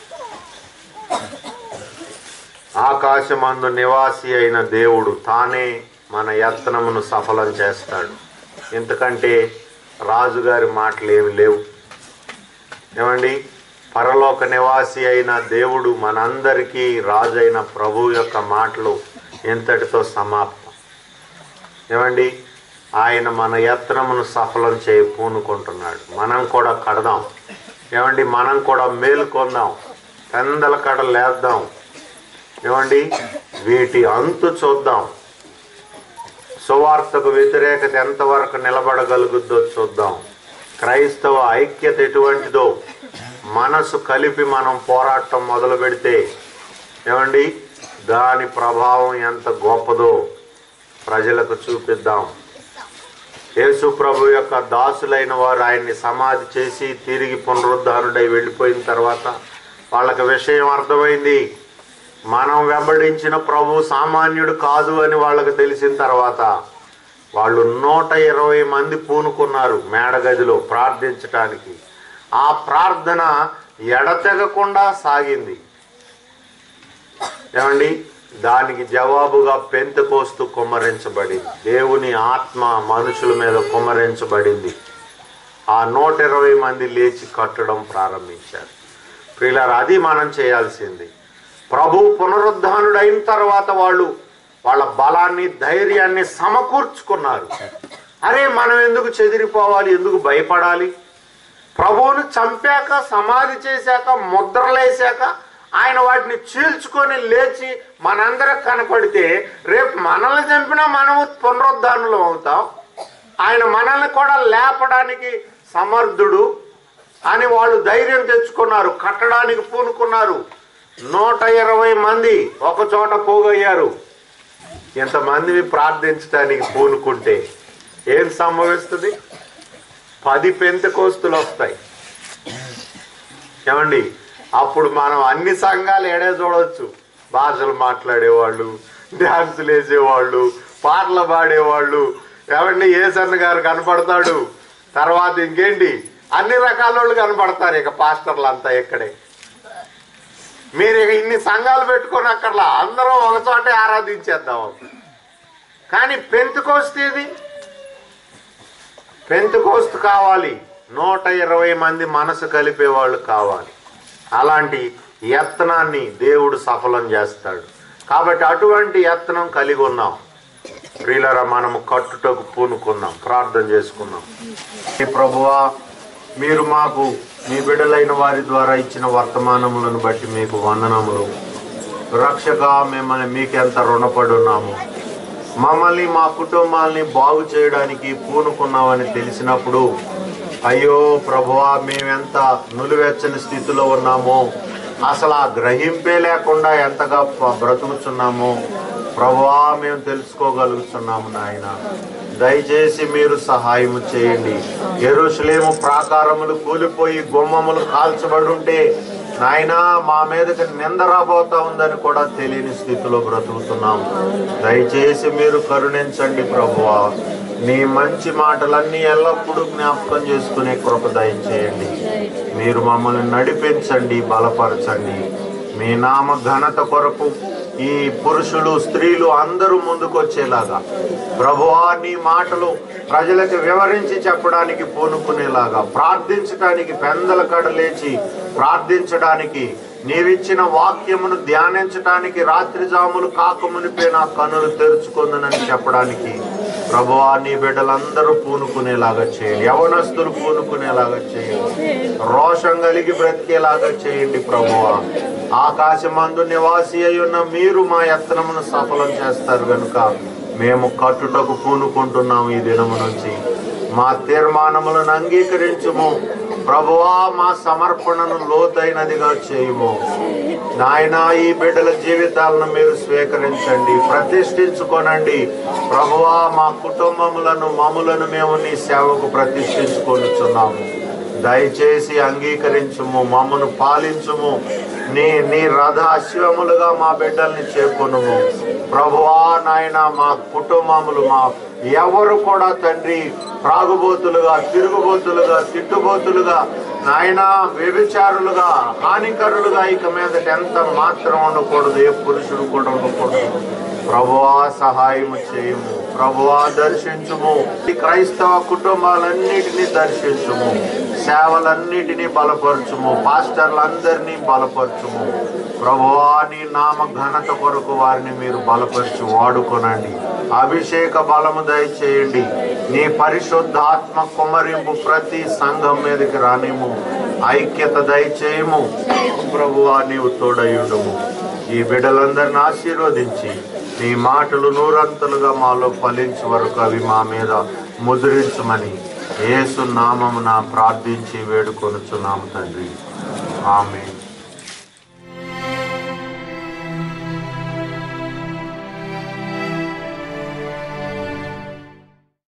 ఆకాశమందు నివాసి అయిన దేవుడు తానే మన యత్నమును సఫలం చేస్తాడు. ఎందుకంటే రాజుగారి మాటలు ఏమి లేవు. ఏమండి, పరలోక నివాసి అయిన దేవుడు మనందరికీ రాజు అయిన ప్రభు యొక్క మాటలు ఇంతటితో సమాప్తం. ఏమండి, ఆయన మన యత్నమును సఫలం చేయ పూనుకుంటున్నాడు. మనం కూడా కడదాం. ఏమండి, మనం కూడా మేలుకొందాం, పెందల కడ లేద్దాం. ఏమండి, వీటి అంతు చూద్దాం. సువార్తకు వ్యతిరేకత ఎంతవరకు నిలబడగలుగుద్దో చూద్దాం. క్రైస్తవ ఐక్యత ఎటువంటిదో మనసు కలిపి మనం పోరాటం మొదలు పెడితే ఏమండి, దాని ప్రభావం ఎంత గొప్పదో ప్రజలకు చూపిద్దాం. యేసు ప్రభు యొక్క దాసులైన వారు ఆయన్ని సమాధి చేసి తిరిగి పునరుద్ధానుడై వెళ్ళిపోయిన తర్వాత వాళ్ళకి విషయం అర్థమైంది. మనం వెంబడించిన ప్రభు సామాన్యుడు కాదు అని వాళ్ళకు తెలిసిన తర్వాత వాళ్ళు 120 మంది పూనుకున్నారు మేడగదిలో ప్రార్థించటానికి. ఆ ప్రార్థన ఎడతెగకుండా సాగింది. ఏమండి, దానికి జవాబుగా పెంతెకోస్తు కుమ్మరించబడింది. దేవుని ఆత్మ మనుషుల మీద కుమ్మరించబడింది. ఆ 120 మంది లేచి కట్టడం ప్రారంభించారు. ప్రియులారా, అది మనం చేయాల్సింది. ప్రభు పునరుద్ధానుడు అయిన తర్వాత వాళ్ళు వాళ్ళ బలాన్ని ధైర్యాన్ని సమకూర్చుకున్నారు. అరే, మనం ఎందుకు చెదిరిపోవాలి, ఎందుకు భయపడాలి? ప్రభువును చంపాక, సమాధి చేశాక, ముద్రలేశాక ఆయన వాటిని చీల్చుకొని లేచి మనందరికి కనపడితే రేపు మనల్ని చంపినా మనము పునరుద్ధానులు అవుతాం. ఆయన మనల్ని కూడా లేపడానికి సమర్థుడు అని వాళ్ళు ధైర్యం తెచ్చుకున్నారు, కట్టడానికి పూనుకున్నారు. 120 మంది ఒక చోట పోగయ్యారు. ఇంతమందిని ప్రార్థించడానికి పూనుకుంటే ఏం సంభవిస్తుంది? 10 పెంతెకోస్తులు వస్తాయి. ఏమండి, అప్పుడు మనం అన్ని సంఘాలు ఏడే చూడవచ్చు. భాషలు మాట్లాడేవాళ్ళు, డ్యాన్సులు వేసేవాళ్ళు, పాటలు పాడేవాళ్ళు. ఏమండి, ఏసన్న గారు కనపడతాడు. తర్వాత ఇంకేంటి, అన్ని రకాల వాళ్ళు కనపడతారు. ఇక పాస్టర్లు అంతా ఇక్కడే. మీరు ఇక ఇన్ని సంఘాలు పెట్టుకొని అక్కర్లా, అందరం ఒక చోటే ఆరాధించేద్దాం. కానీ పెంతెకోస్తు ఏది? పెంతెకోస్తు కావాలి. 120 మంది మనసు కలిపేవాళ్ళు కావాలి. అలాంటి యత్నాన్ని దేవుడు సఫలం చేస్తాడు. కాబట్టి అటువంటి యత్నం కలిగి ఉన్నాం. ప్రియులారా, మనము కట్టుటకు పూనుకున్నాం, ప్రార్థన చేసుకున్నాం. ప్రభువా, మీరు మాకు మీ బిడ్డలైన వారి ద్వారా ఇచ్చిన వర్తమానములను బట్టి మీకు వందనములు. రక్షక, మిమ్మల్ని మీకెంత రుణపడి ఉన్నాము. మమ్మల్ని మా కుటుంబాలని బాగు చేయడానికి పూనుకున్నామని తెలిసినప్పుడు అయ్యో ప్రభువా, మేమెంత నులివెచ్చని స్థితిలో ఉన్నామో, అసలు ఆ గ్రహింపే లేకుండా ఎంతగా బ్రతుకుతున్నామో ప్రభువా మేము తెలుసుకోగలుగుతున్నాము. నాయన, దయచేసి మీరు సహాయం చేయండి. యెరూషలేము ప్రాకారములు కూలిపోయి గుమ్మములు కాల్చబడి ఉంటే నాయనా, మా మీదకి నింద రాబోతా ఉందని కూడా తెలియని స్థితిలో బ్రతుకుతున్నాం. దయచేసి మీరు కరుణించండి ప్రభువా. మీ మంచి మాటలన్నీ ఎల్లప్పుడూ జ్ఞాపకం చేసుకునే కృప దయచేయండి. మీరు మమ్మల్ని నడిపించండి, బలపరచండి. మీ నామ ఘనత కొరకు ఈ పురుషులు స్త్రీలు అందరూ ముందుకు వచ్చేలాగా ప్రభువా, నీ మాటలు ప్రజలకు వివరించి చెప్పడానికి పూనుకునేలాగా, ప్రార్థించడానికి పెందల కడ లేచి ప్రార్థించడానికి, నీవిచ్చిన వాక్యమును ధ్యానించడానికి రాత్రి జాములు కాకమునిపే నా కన్నులు తెరుచుకుందనని చెప్పడానికి ప్రభువా, నీ బిడ్డలందరూ పూనుకునేలాగా చేయండి. యవనస్తులు పూనుకునేలాగా చేయండి. రోషం కలిగి బ్రతికేలాగా చేయండి ప్రభువా. ఆకాశమందు నివాసి అయి ఉన్న మీరు మా యత్నమును సఫలం చేస్తారు కనుక మేము కట్టుటకు పూనుకుంటున్నాము. ఈ దినము నుంచి మా తీర్మానములను అంగీకరించుము ప్రభువా. మా సమర్పణను లోతైనదిగా చేయుము నాయనా. ఈ బిడ్డల జీవితాలను మీరు స్వీకరించండి, ప్రతిష్ఠించుకోనండి ప్రభువా. మా కుటుంబములను మమ్ములను మేము నీ సేవకు ప్రతిష్ఠించుకొనుచున్నాము. దయచేసి అంగీకరించుము, మమ్మను పాలించుము. నీ రథ అశ్వములుగా మా బిడ్డల్ని చేకొనుము ప్రభువా. నాయన, మా కుటుంబములు మా ఎవరు కూడా తండ్రి త్రాగుబోతులుగా, తిరుగుబోతులుగా, తిట్టుబోతులుగా, నాయన వ్యభిచారులుగా, హానికరులుగా ఇక మీదట ఎంత మాత్రం ఉండకూడదు. ఏ పురుషుడు కూడా ఉండకూడదు ప్రభువా. సహాయం చేయము ప్రభువా. దర్శించుము ఈ క్రైస్తవ కుటుంబాలన్నిటినీ దర్శించుము. సేవలన్నిటినీ బలపరచుము. పాస్టర్లందరినీ బలపరచుము ప్రభువా. నీ నామ ఘనత కొరకు వారిని మీరు బలపరిచి వాడుకొనండి. అభిషేక బలము దయచేయండి. నీ పరిశుద్ధాత్మ కుమ్మరింపు ప్రతి సంఘం మీదకి రానిము. ఐక్యత దయచేయము ప్రభువా. నీవు తోడయుడుము. ఈ బిడ్డలందరిని ఆశీర్వదించి నీ మాటలు నూరంతలుగా మాలో ఫలించే వరకు అవి మా మీద ముద్రించమని యేసు నామమున ప్రార్థించి వేడుకొనుచున్నాము తండ్రి. ఆమేన్.